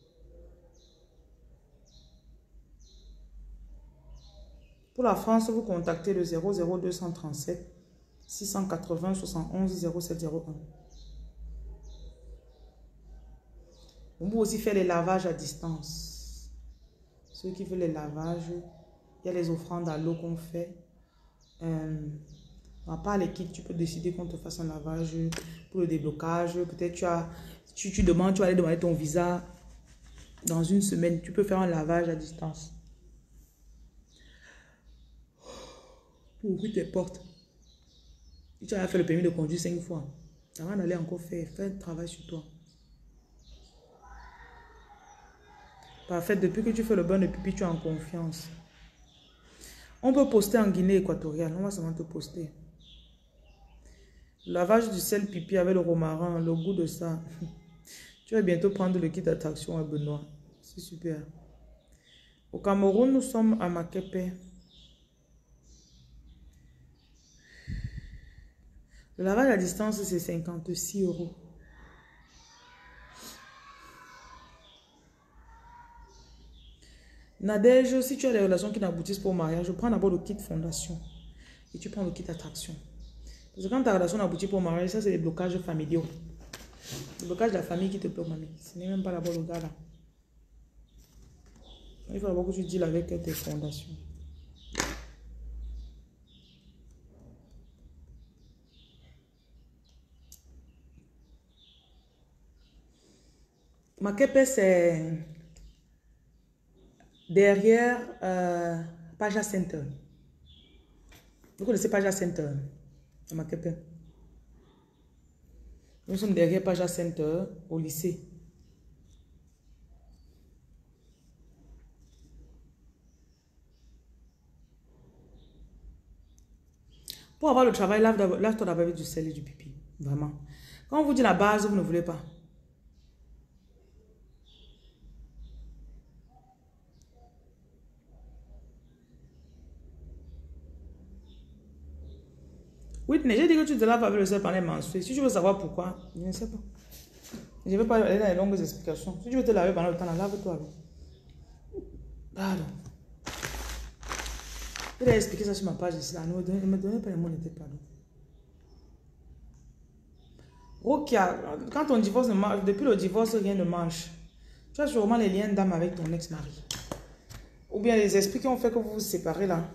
Pour la France, vous contactez le zéro zéro deux cent trente-sept six cent quatre-vingts soixante-onze zéro sept zéro un. On peut aussi faire les lavages à distance. Ceux qui veulent les lavages, il y a les offrandes à l'eau qu'on fait. Euh, à part les kits, tu peux décider qu'on te fasse un lavage pour le déblocage. Peut-être tu as, tu, tu demandes, tu vas aller demander ton visa dans une semaine. Tu peux faire un lavage à distance. Pour ouvrir tes portes. Si tu as fait le permis de conduire cinq fois, avant d'aller encore faire, fais un travail sur toi. Parfait, depuis que tu fais le bain de pipi, tu es en confiance. On peut poster en Guinée équatoriale, on va seulement te poster. Lavage du sel pipi avec le romarin, le goût de ça. Tu vas bientôt prendre le kit d'attraction à Benoît. C'est super. Au Cameroun, nous sommes à Makepe. Le lavage à distance, c'est cinquante-six euros. Nadège, si tu as des relations qui n'aboutissent pas au mariage, je prends d'abord le kit fondation. Et tu prends le kit attraction. Parce que quand ta relation n'aboutit pas au mariage, ça c'est des blocages familiaux. Le blocage de la famille qui te bloque, mamie. Ce n'est même pas d'abord le gars là. Il faut d'abord que tu deals avec tes fondations. Makepe, c'est derrière euh, Paja Center. Vous connaissez Paja Center à Makepe? Nous sommes derrière Paja Center au lycée. Pour avoir le travail, lave-toi d'abord avec du sel et du pipi. Vraiment. Quand on vous dit la base, vous ne voulez pas. Whitney, j'ai dit que tu te laves avec le sel pendant les menstrues. Si tu veux savoir pourquoi, je ne sais pas. Je ne vais pas aller dans les longues explications. Si tu veux te laver pendant le temps, lave-toi. Pardon. Je vais expliquer ça sur ma page ici. Ne me donnez pas les mots, n'était pardon. Rokia, quand on divorce, depuis le divorce, rien ne marche. Tu as sûrement les liens d'âme avec ton ex-mari. Ou bien les esprits qui ont fait que vous vous séparez là.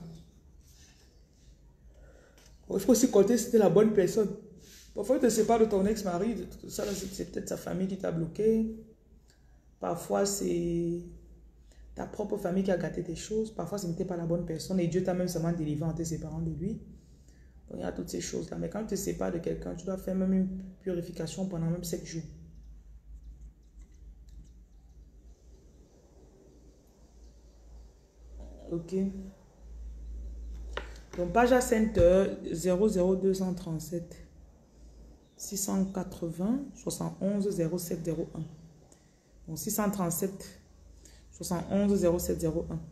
Il faut aussi compter si c'était la bonne personne. Parfois, tu te sépares de ton ex-mari. C'est peut-être sa famille qui t'a bloqué. Parfois, c'est ta propre famille qui a gâté tes choses. Parfois, ce n'était pas la bonne personne. Et Dieu t'a même seulement délivré en te séparant de lui. Donc, il y a toutes ces choses-là. Mais quand tu te sépares de quelqu'un, tu dois faire même une purification pendant même sept jours. Ok. Donc, page à Center zéro zéro deux cent trente-sept six cent quatre-vingts soixante-onze zéro sept zéro un. Donc, six cent trente-sept soixante-onze zéro sept zéro un.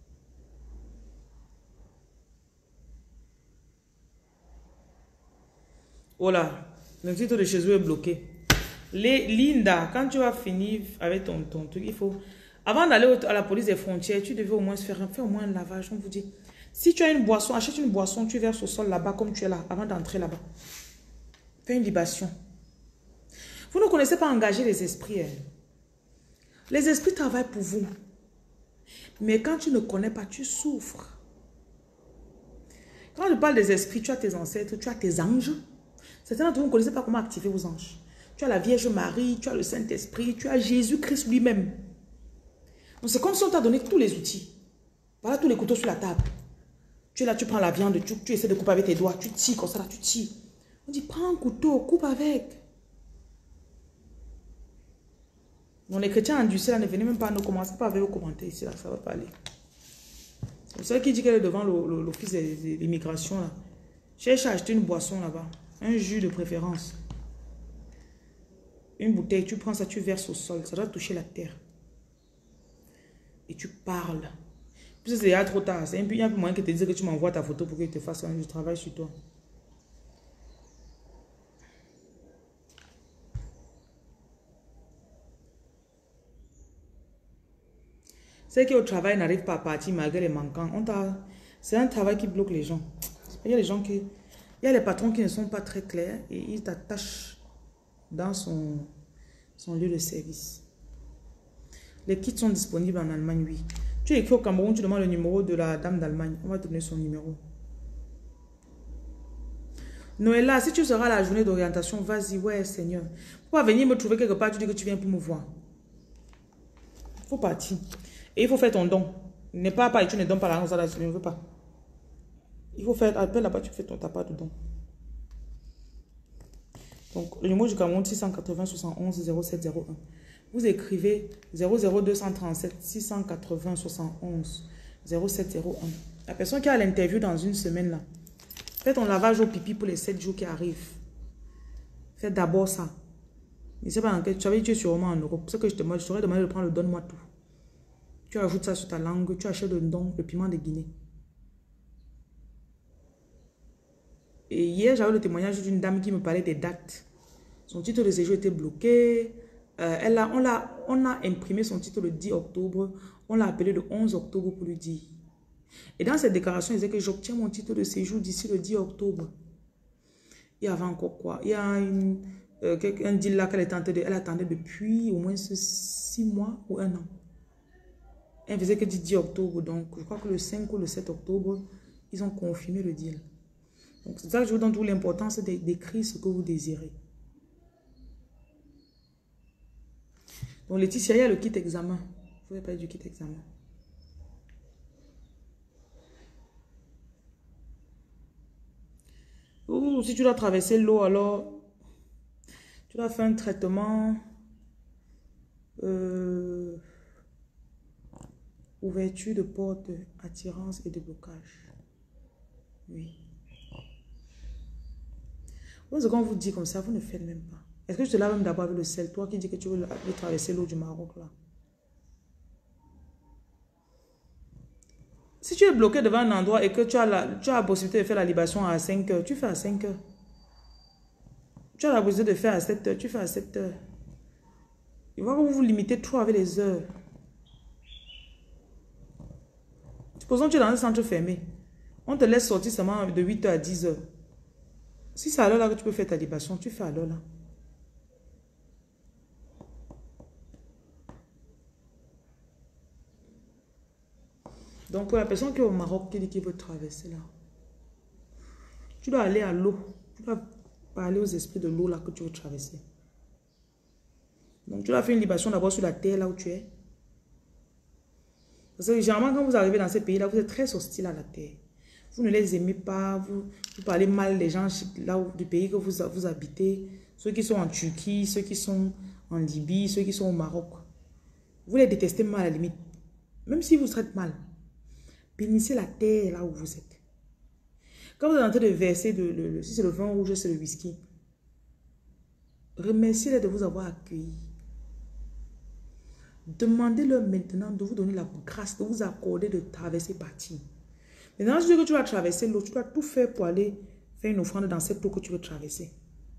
Voilà. Le titre de chez eux est bloqué. Les, Linda, quand tu vas finir avec ton, ton truc, il faut... Avant d'aller à la police des frontières, tu devais au moins faire, faire au moins un lavage. On vous dit... Si tu as une boisson, achète une boisson, tu verses au sol là-bas comme tu es là, avant d'entrer là-bas. Fais une libation. Vous ne connaissez pas engager les esprits. Hein. Les esprits travaillent pour vous. Mais quand tu ne connais pas, tu souffres. Quand je parle des esprits, tu as tes ancêtres, tu as tes anges. Certains d'entre vous ne connaissez pas comment activer vos anges. Tu as la Vierge Marie, tu as le Saint-Esprit, tu as Jésus-Christ lui-même. Donc c'est comme si on t'a donné tous les outils. Voilà tous les couteaux sur la table. Tu es là, tu prends la viande, tu, tu essaies de couper avec tes doigts, tu tires comme ça, là, tu tires. On dit, prends un couteau, coupe avec. Donc les chrétiens endurcis, là, ne venez même pas, ne commencez pas avec vos commentaires ici, là, ça ne va pas aller. Vous savez qui dit qu'elle est devant l'office de l'immigration, là. Cherche à acheter une boisson là-bas, un jus de préférence. Une bouteille, tu prends ça, tu verses au sol, ça doit toucher la terre. Et tu parles. Puis c'est déjà trop tard. C'est un peu, il y a un peu moyen que tu te dises que tu m'envoies ta photo pour que je te fasse un travail sur toi. Ceux qui au travail n'arrivent pas à partir malgré les manquants. C'est un travail qui bloque les gens. Il y a les gens qui... Il y a les patrons qui ne sont pas très clairs et ils t'attachent dans son, son lieu de service. Les kits sont disponibles en Allemagne, oui. Tu écris au Cameroun, tu demandes le numéro de la dame d'Allemagne. On va te donner son numéro. Noëlla, si tu seras à la journée d'orientation, vas-y, ouais, Seigneur. Faut pas venir me trouver quelque part, tu dis que tu viens pour me voir. Il faut partir. Et il faut faire ton don. Ne pas pas et tu ne donnes pas l'argent, ça, je ne veux pas. Il faut faire, appelle là-bas, tu fais ton ta part de don. Donc, le numéro du Cameroun, six cent quatre-vingts soixante-onze zéro sept zéro un. Vous écrivez zéro zéro deux cent trente-sept six cent quatre-vingts soixante-onze zéro sept zéro un. La personne qui a l'interview dans une semaine là, fais ton lavage au pipi pour les sept jours qui arrivent. Fais d'abord ça. Je ne sais pas en quel... Tu savais que tu es sûrement en Europe. C'est ce que je te demande. Je t'aurais demandé de prendre le donne-moi tout. Tu ajoutes ça sur ta langue. Tu achètes le don, le piment de Guinée. Et hier, j'avais le témoignage d'une dame qui me parlait des dates. Son titre de séjour était bloqué. Euh, elle a, on, a, on a imprimé son titre le dix octobre. On l'a appelé le onze octobre pour lui dire. Et dans cette déclaration, il disait que j'obtiens mon titre de séjour d'ici le dix octobre. Il y avait encore quoi? Il y a une, euh, un deal là qu'elle attendait, elle attendait depuis au moins six mois ou un an. Elle faisait que du dix octobre. Donc, je crois que le cinq ou le sept octobre, ils ont confirmé le deal. Donc, c'est ça que je vous donne toute l'importance d'écrire ce que vous désirez. Donc, Laetitia, il y a le kit examen. Vous pouvez parler du kit examen. Ou si tu dois traverser l'eau, alors tu dois faire un traitement euh, ouverture de porte, attirance et de blocage. Oui. Quand on vous dit comme ça, vous ne faites même pas. Est-ce que je te laves même d'abord avec le sel? Toi qui dis que tu veux, veux traverser l'eau du Maroc là. Si tu es bloqué devant un endroit et que tu as la, tu as la possibilité de faire la libération à cinq heures, tu fais à cinq heures. Tu as la possibilité de faire à sept heures, tu fais à sept heures. Il va que vous vous limitez trop avec les heures. Supposons que tu es dans un centre fermé. On te laisse sortir seulement de huit heures à dix heures. Si c'est à l'heure là que tu peux faire ta libération, tu fais à l'heure là. Donc pour la personne qui est au Maroc, qui dit qu'il veut traverser là, tu dois aller à l'eau. Tu dois parler aux esprits de l'eau là que tu veux traverser. Donc tu dois faire une libération d'abord sur la terre là où tu es. Parce que généralement quand vous arrivez dans ces pays là, vous êtes très hostile à la terre. Vous ne les aimez pas, vous, vous parlez mal des gens là où, du pays que vous, vous habitez. Ceux qui sont en Turquie, ceux qui sont en Libye, ceux qui sont au Maroc. Vous les détestez mal à la limite. Même si vous traitent mal. Bénissez la terre là où vous êtes. Quand vous êtes en train de verser, de, de, de, si c'est le vin rouge, c'est le whisky, remerciez-les de vous avoir accueilli. Demandez-leur maintenant de vous donner la grâce, de vous accorder de traverser partie. Maintenant, si tu veux que tu vas traverser l'eau, tu dois tout faire pour aller faire une offrande dans cette eau que tu veux traverser.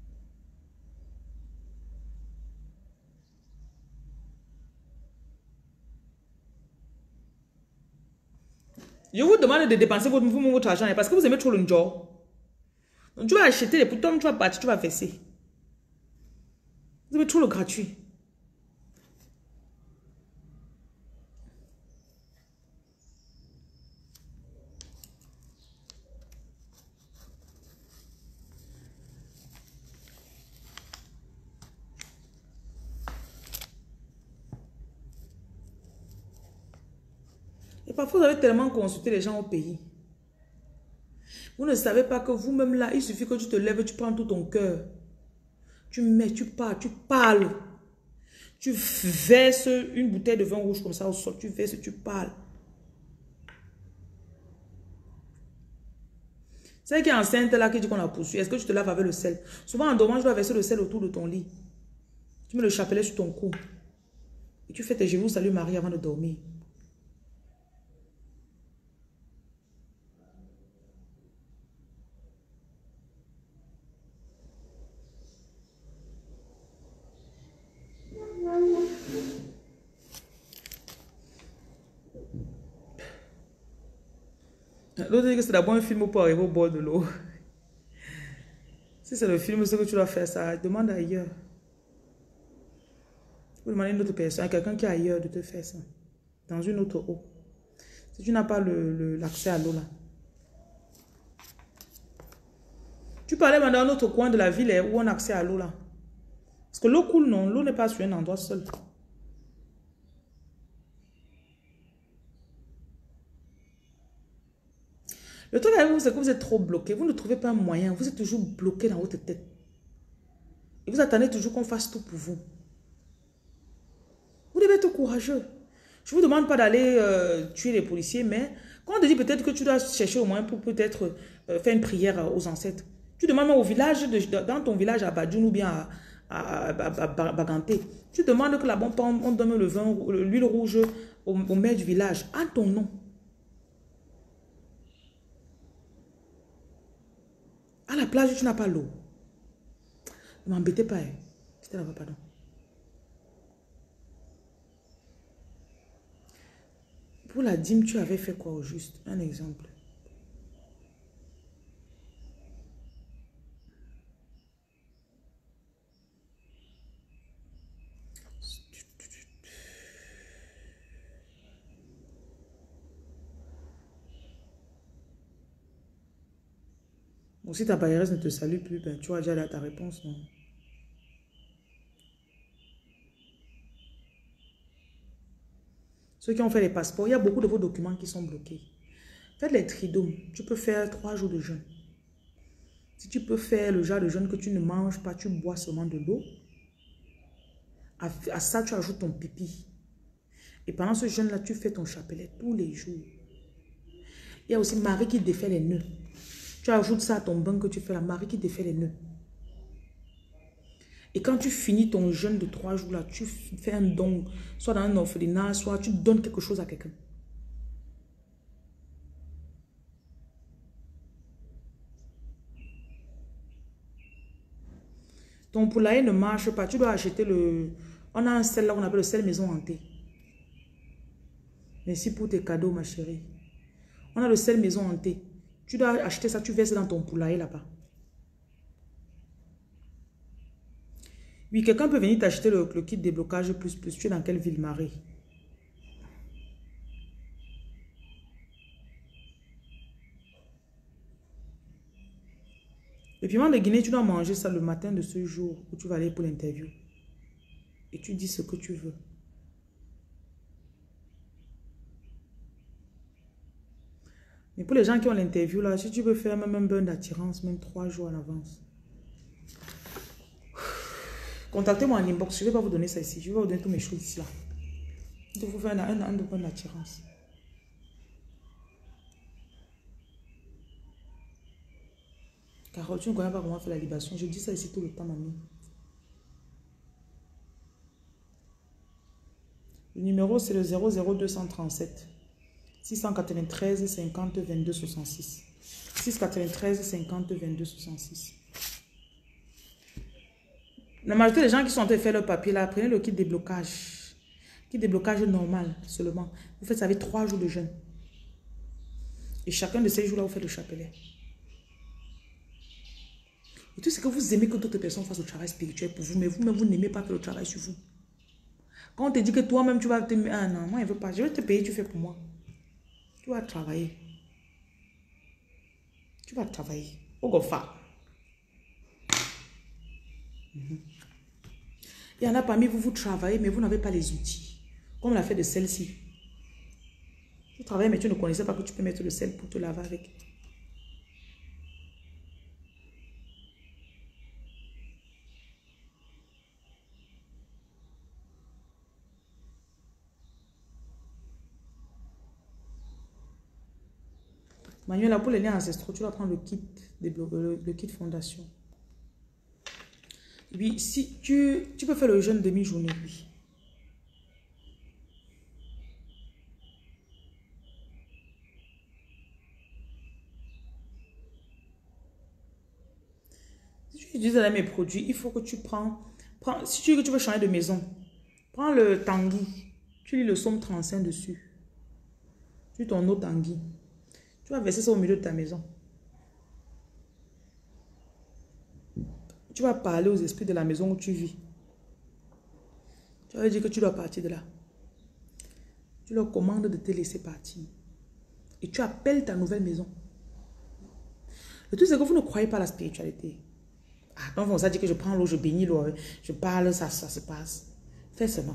Je vous demande de dépenser votre, votre argent parce que vous aimez trop le njor. Donc tu vas acheter les poutons, tu vas partir, tu vas verser. Vous aimez trop le gratuit. Et parfois, vous avez tellement consulté les gens au pays. Vous ne savez pas que vous-même là, il suffit que tu te lèves, tu prends tout ton cœur. Tu mets, tu parles, tu parles. Tu verses une bouteille de vin rouge comme ça au sol. Tu verses, tu parles. C'est qui est enceinte là qui dit qu'on a poursuivi. Est-ce que tu te laves avec le sel? Souvent en dormant, je dois verser le sel autour de ton lit. Tu mets le chapelet sur ton cou. Et tu fais tes genoux, salut Marie avant de dormir. L'autre dit que c'est d'abord un film pour arriver au bord de l'eau. Si c'est le film, ce que tu dois faire, ça demande ailleurs. Vous demandez à une autre personne, à quelqu'un qui est ailleurs de te faire ça. Dans une autre eau. Si tu n'as pas l'accès à l'eau là. Tu peux aller dans un autre coin de la ville où on a accès à l'eau là. Parce que l'eau coule, non. L'eau n'est pas sur un endroit seul. Le truc avec vous, c'est que vous êtes trop bloqué. Vous ne trouvez pas un moyen. Vous êtes toujours bloqué dans votre tête. Et vous attendez toujours qu'on fasse tout pour vous. Vous devez être courageux. Je ne vous demande pas d'aller euh, tuer les policiers, mais quand on te dit peut-être que tu dois chercher au moins pour peut-être euh, faire une prière aux ancêtres, tu demandes même au village, de, dans ton village à Badjoun ou bien à, à, à, à, à Baganté, tu demandes que là-bas on, on donne le vin, l'huile rouge au, au maire du village, en ton nom. À la plage, tu n'as pas l'eau. Ne m'embêtez pas. Hein. C'était là-bas, pardon. Pour la dîme, tu avais fait quoi au juste? Un exemple. Bon, si ta bailleresse ne te salue plus, ben, tu as déjà ta réponse, non? Ceux qui ont fait les passeports, il y a beaucoup de vos documents qui sont bloqués. Faites les tridomes. Tu peux faire trois jours de jeûne. Si tu peux faire le genre de jeûne que tu ne manges pas, tu bois seulement de l'eau. À, à ça, tu ajoutes ton pipi. Et pendant ce jeûne-là, tu fais ton chapelet tous les jours. Il y a aussi Marie qui défait les nœuds. Tu ajoutes ça à ton bain que tu fais, la Marie qui défait les nœuds. Et quand tu finis ton jeûne de trois jours là, tu fais un don, soit dans un orphelinat, soit tu donnes quelque chose à quelqu'un. Ton poulailler ne marche pas, tu dois acheter le... On a un sel là qu'on appelle le sel maison hantée. Merci pour tes cadeaux ma chérie. On a le sel maison hantée. Tu dois acheter ça, tu verses dans ton poulailler là-bas. Oui, quelqu'un peut venir t'acheter le, le kit déblocage plus plus. Tu es dans quelle ville, Marie? Le piment de Guinée, tu dois manger ça le matin de ce jour où tu vas aller pour l'interview. Et tu dis ce que tu veux. Mais pour les gens qui ont l'interview là, si tu veux faire même un burn d'attirance, même trois jours en avance. Contactez-moi en inbox, je ne vais pas vous donner ça ici. Je vais vous donner toutes mes choses ici là. Il faut faire un an de burn d'attirance. Carole, tu ne connais pas comment faire la libation. Je dis ça ici tout le temps, mamie. Le numéro, c'est le zéro zéro deux cent trente-sept six cent quatre-vingt-treize cinquante vingt-deux soixante-six. six cent quatre-vingt-treize cinquante vingt-deux soixante-six. La majorité des gens qui sont en train de faire leur papier là, prenez le kit déblocage. Kit déblocage normal seulement. Vous faites ça avec trois jours de jeûne. Et chacun de ces jours-là, vous faites le chapelet. Et tout ce que vous aimez que d'autres personnes fassent le travail spirituel pour vous, mais vous-même, vous n'aimez pas faire le travail sur vous. Quand on te dit que toi-même, tu vas te... Ah non, moi, je ne veux pas. Je vais te payer, tu fais pour moi. Tu vas travailler. Tu vas travailler. Au Gofa. Mm-hmm. Il y en a parmi vous, vous travaillez, mais vous n'avez pas les outils. Comme l'a fait de celle-ci. Tu travailles, mais tu ne connaissais pas que tu peux mettre le sel pour te laver avec. Manuela, pour les liens ancestraux, tu vas prendre le kit, le, le kit fondation. Oui, si tu, tu peux faire le jeûne demi-journée, oui. Si tu utilises mes produits, il faut que tu prends, prends si tu, tu veux changer de maison, prends le Tanguy, tu lis le Somme trente-cinq dessus. Tu ton eau Tanguy. Tu vas verser ça au milieu de ta maison. Tu vas parler aux esprits de la maison où tu vis. Tu vas dire que tu dois partir de là. Tu leur commandes de te laisser partir. Et tu appelles ta nouvelle maison. Le truc, c'est que vous ne croyez pas à la spiritualité. Ah, quand on s'est dit que je prends l'eau, je bénis l'eau, je parle, ça, ça se passe. Fais seulement.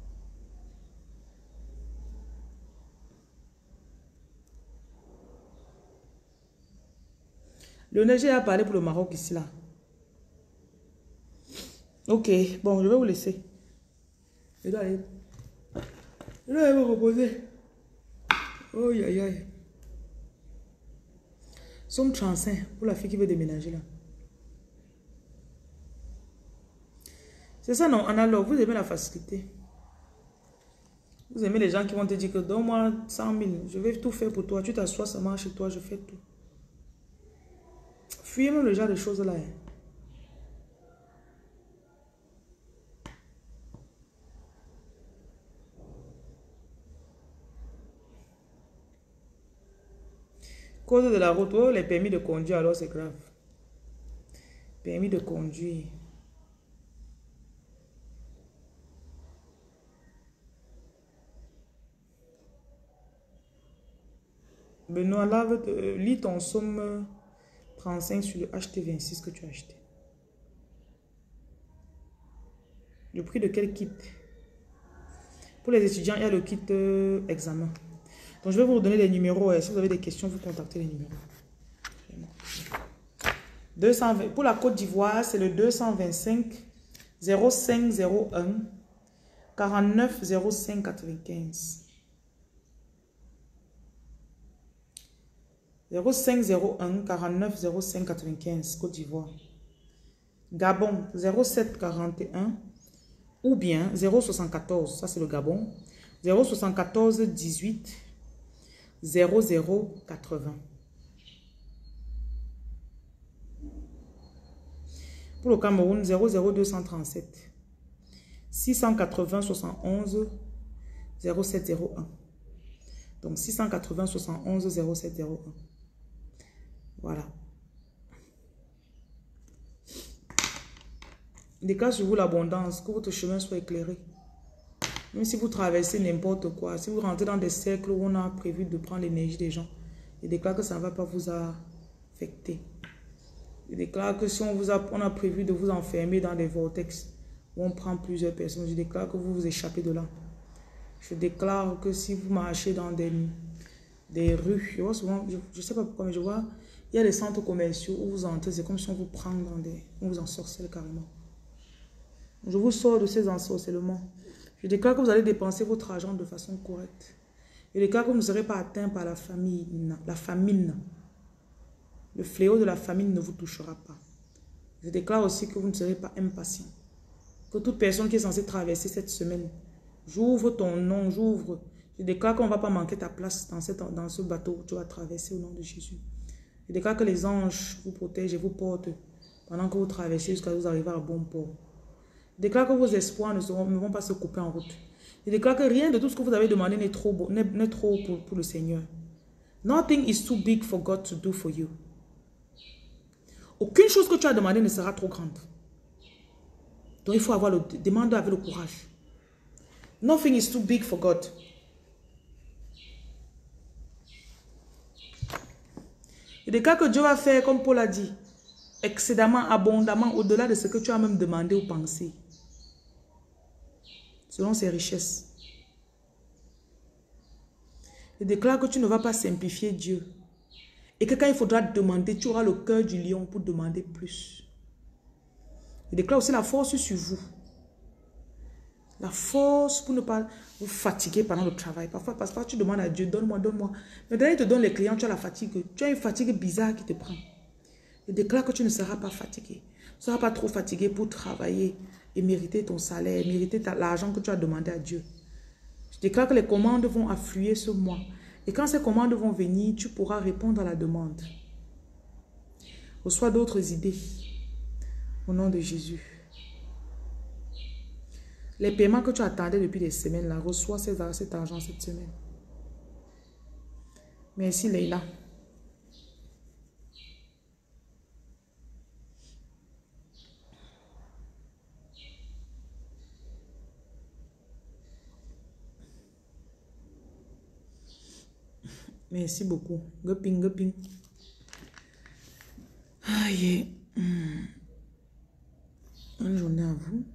Le Niger a parlé pour le Maroc ici, là. Ok, bon, je vais vous laisser. Je dois aller. Je dois aller me reposer. Oh, aïe, aïe, aïe. Somme trente-cinq pour la fille qui veut déménager, là. C'est ça, non? Analogue, vous aimez la facilité. Vous aimez les gens qui vont te dire que donne-moi cent mille, je vais tout faire pour toi. Tu t'assois seulement chez toi, je fais tout. Fuyez même le genre de choses là. Hein. Cause de la route, oh, les permis de conduire, alors c'est grave. Permis de conduire. Benoît, lave, euh, lis ton somme trente-cinq sur le H T vingt-six que tu as acheté. Le prix de quel kit? Pour les étudiants, il y a le kit euh, examen. Donc, je vais vous donner les numéros. Si vous avez des questions, vous contactez les numéros. deux cent vingt, pour la Côte d'Ivoire, c'est le deux cent vingt-cinq zéro cinq zéro un quarante-neuf zéro cinq quatre-vingt-quinze. zéro cinq zéro un quarante-neuf zéro cinq quatre-vingt-quinze, Côte d'Ivoire. Gabon zéro sept quarante et un ou bien zéro soixante-quatorze, ça c'est le Gabon, zéro soixante-quatorze dix-huit zéro zéro quatre-vingts. Pour le Cameroun, zéro zéro deux cent trente-sept six cent quatre-vingts soixante-onze zéro sept zéro un. Donc six cent quatre-vingts soixante-onze zéro sept zéro un. Voilà. Déclare sur vous l'abondance, que votre chemin soit éclairé. Même si vous traversez n'importe quoi, si vous rentrez dans des cercles où on a prévu de prendre l'énergie des gens, je déclare que ça ne va pas vous affecter. Je déclare que si on, vous a, on a prévu de vous enfermer dans des vortex où on prend plusieurs personnes, je déclare que vous vous échappez de là. Je déclare que si vous marchez dans des, des rues, je vois souvent, je ne sais pas pourquoi, mais je vois, il y a des centres commerciaux où vous entrez, c'est comme si on vous prend dans des, on vous ensorcelle carrément. Je vous sors de ces ensorcellements. Je déclare que vous allez dépenser votre argent de façon correcte. Je déclare que vous ne serez pas atteint par la famine. La famine. Le fléau de la famine ne vous touchera pas. Je déclare aussi que vous ne serez pas impatient. Que toute personne qui est censée traverser cette semaine, j'ouvre ton nom, j'ouvre. Je déclare qu'on ne va pas manquer ta place dans, cette, dans ce bateau que tu vas traverser au nom de Jésus. Je déclare que les anges vous protègent et vous portent pendant que vous traversez jusqu'à ce que vous arrivez à bon port. Je déclare que vos espoirs ne, seront, ne vont pas se couper en route. Je déclare que rien de tout ce que vous avez demandé n'est trop, beau, n'est, n'est trop pour, pour le Seigneur. Nothing is too big for God to do for you. Aucune chose que tu as demandé ne sera trop grande. Donc il faut avoir le demande avec le courage. Nothing is too big for God. Je déclare que Dieu va faire, comme Paul a dit, excédemment, abondamment, au-delà de ce que tu as même demandé ou pensé. Selon ses richesses. Je déclare que tu ne vas pas simplifier Dieu. Et que quand il faudra demander, tu auras le cœur du lion pour demander plus. Je déclare aussi la force sur vous. La force pour ne pas vous fatiguer pendant le travail. Parfois, parfois tu demandes à Dieu, donne-moi, donne-moi. Maintenant, il te donne les clients, tu as la fatigue. Tu as une fatigue bizarre qui te prend. Je déclare que tu ne seras pas fatigué. Tu ne seras pas trop fatigué pour travailler et mériter ton salaire, mériter l'argent que tu as demandé à Dieu. Je déclare que les commandes vont affluer ce mois. Et quand ces commandes vont venir, tu pourras répondre à la demande. Reçois d'autres idées. Au nom de Jésus. Les paiements que tu attendais depuis des semaines, là, reçois cet argent cette semaine. Merci, Leïla. Merci beaucoup. Goping, goping. Aïe. Bonne journée à vous.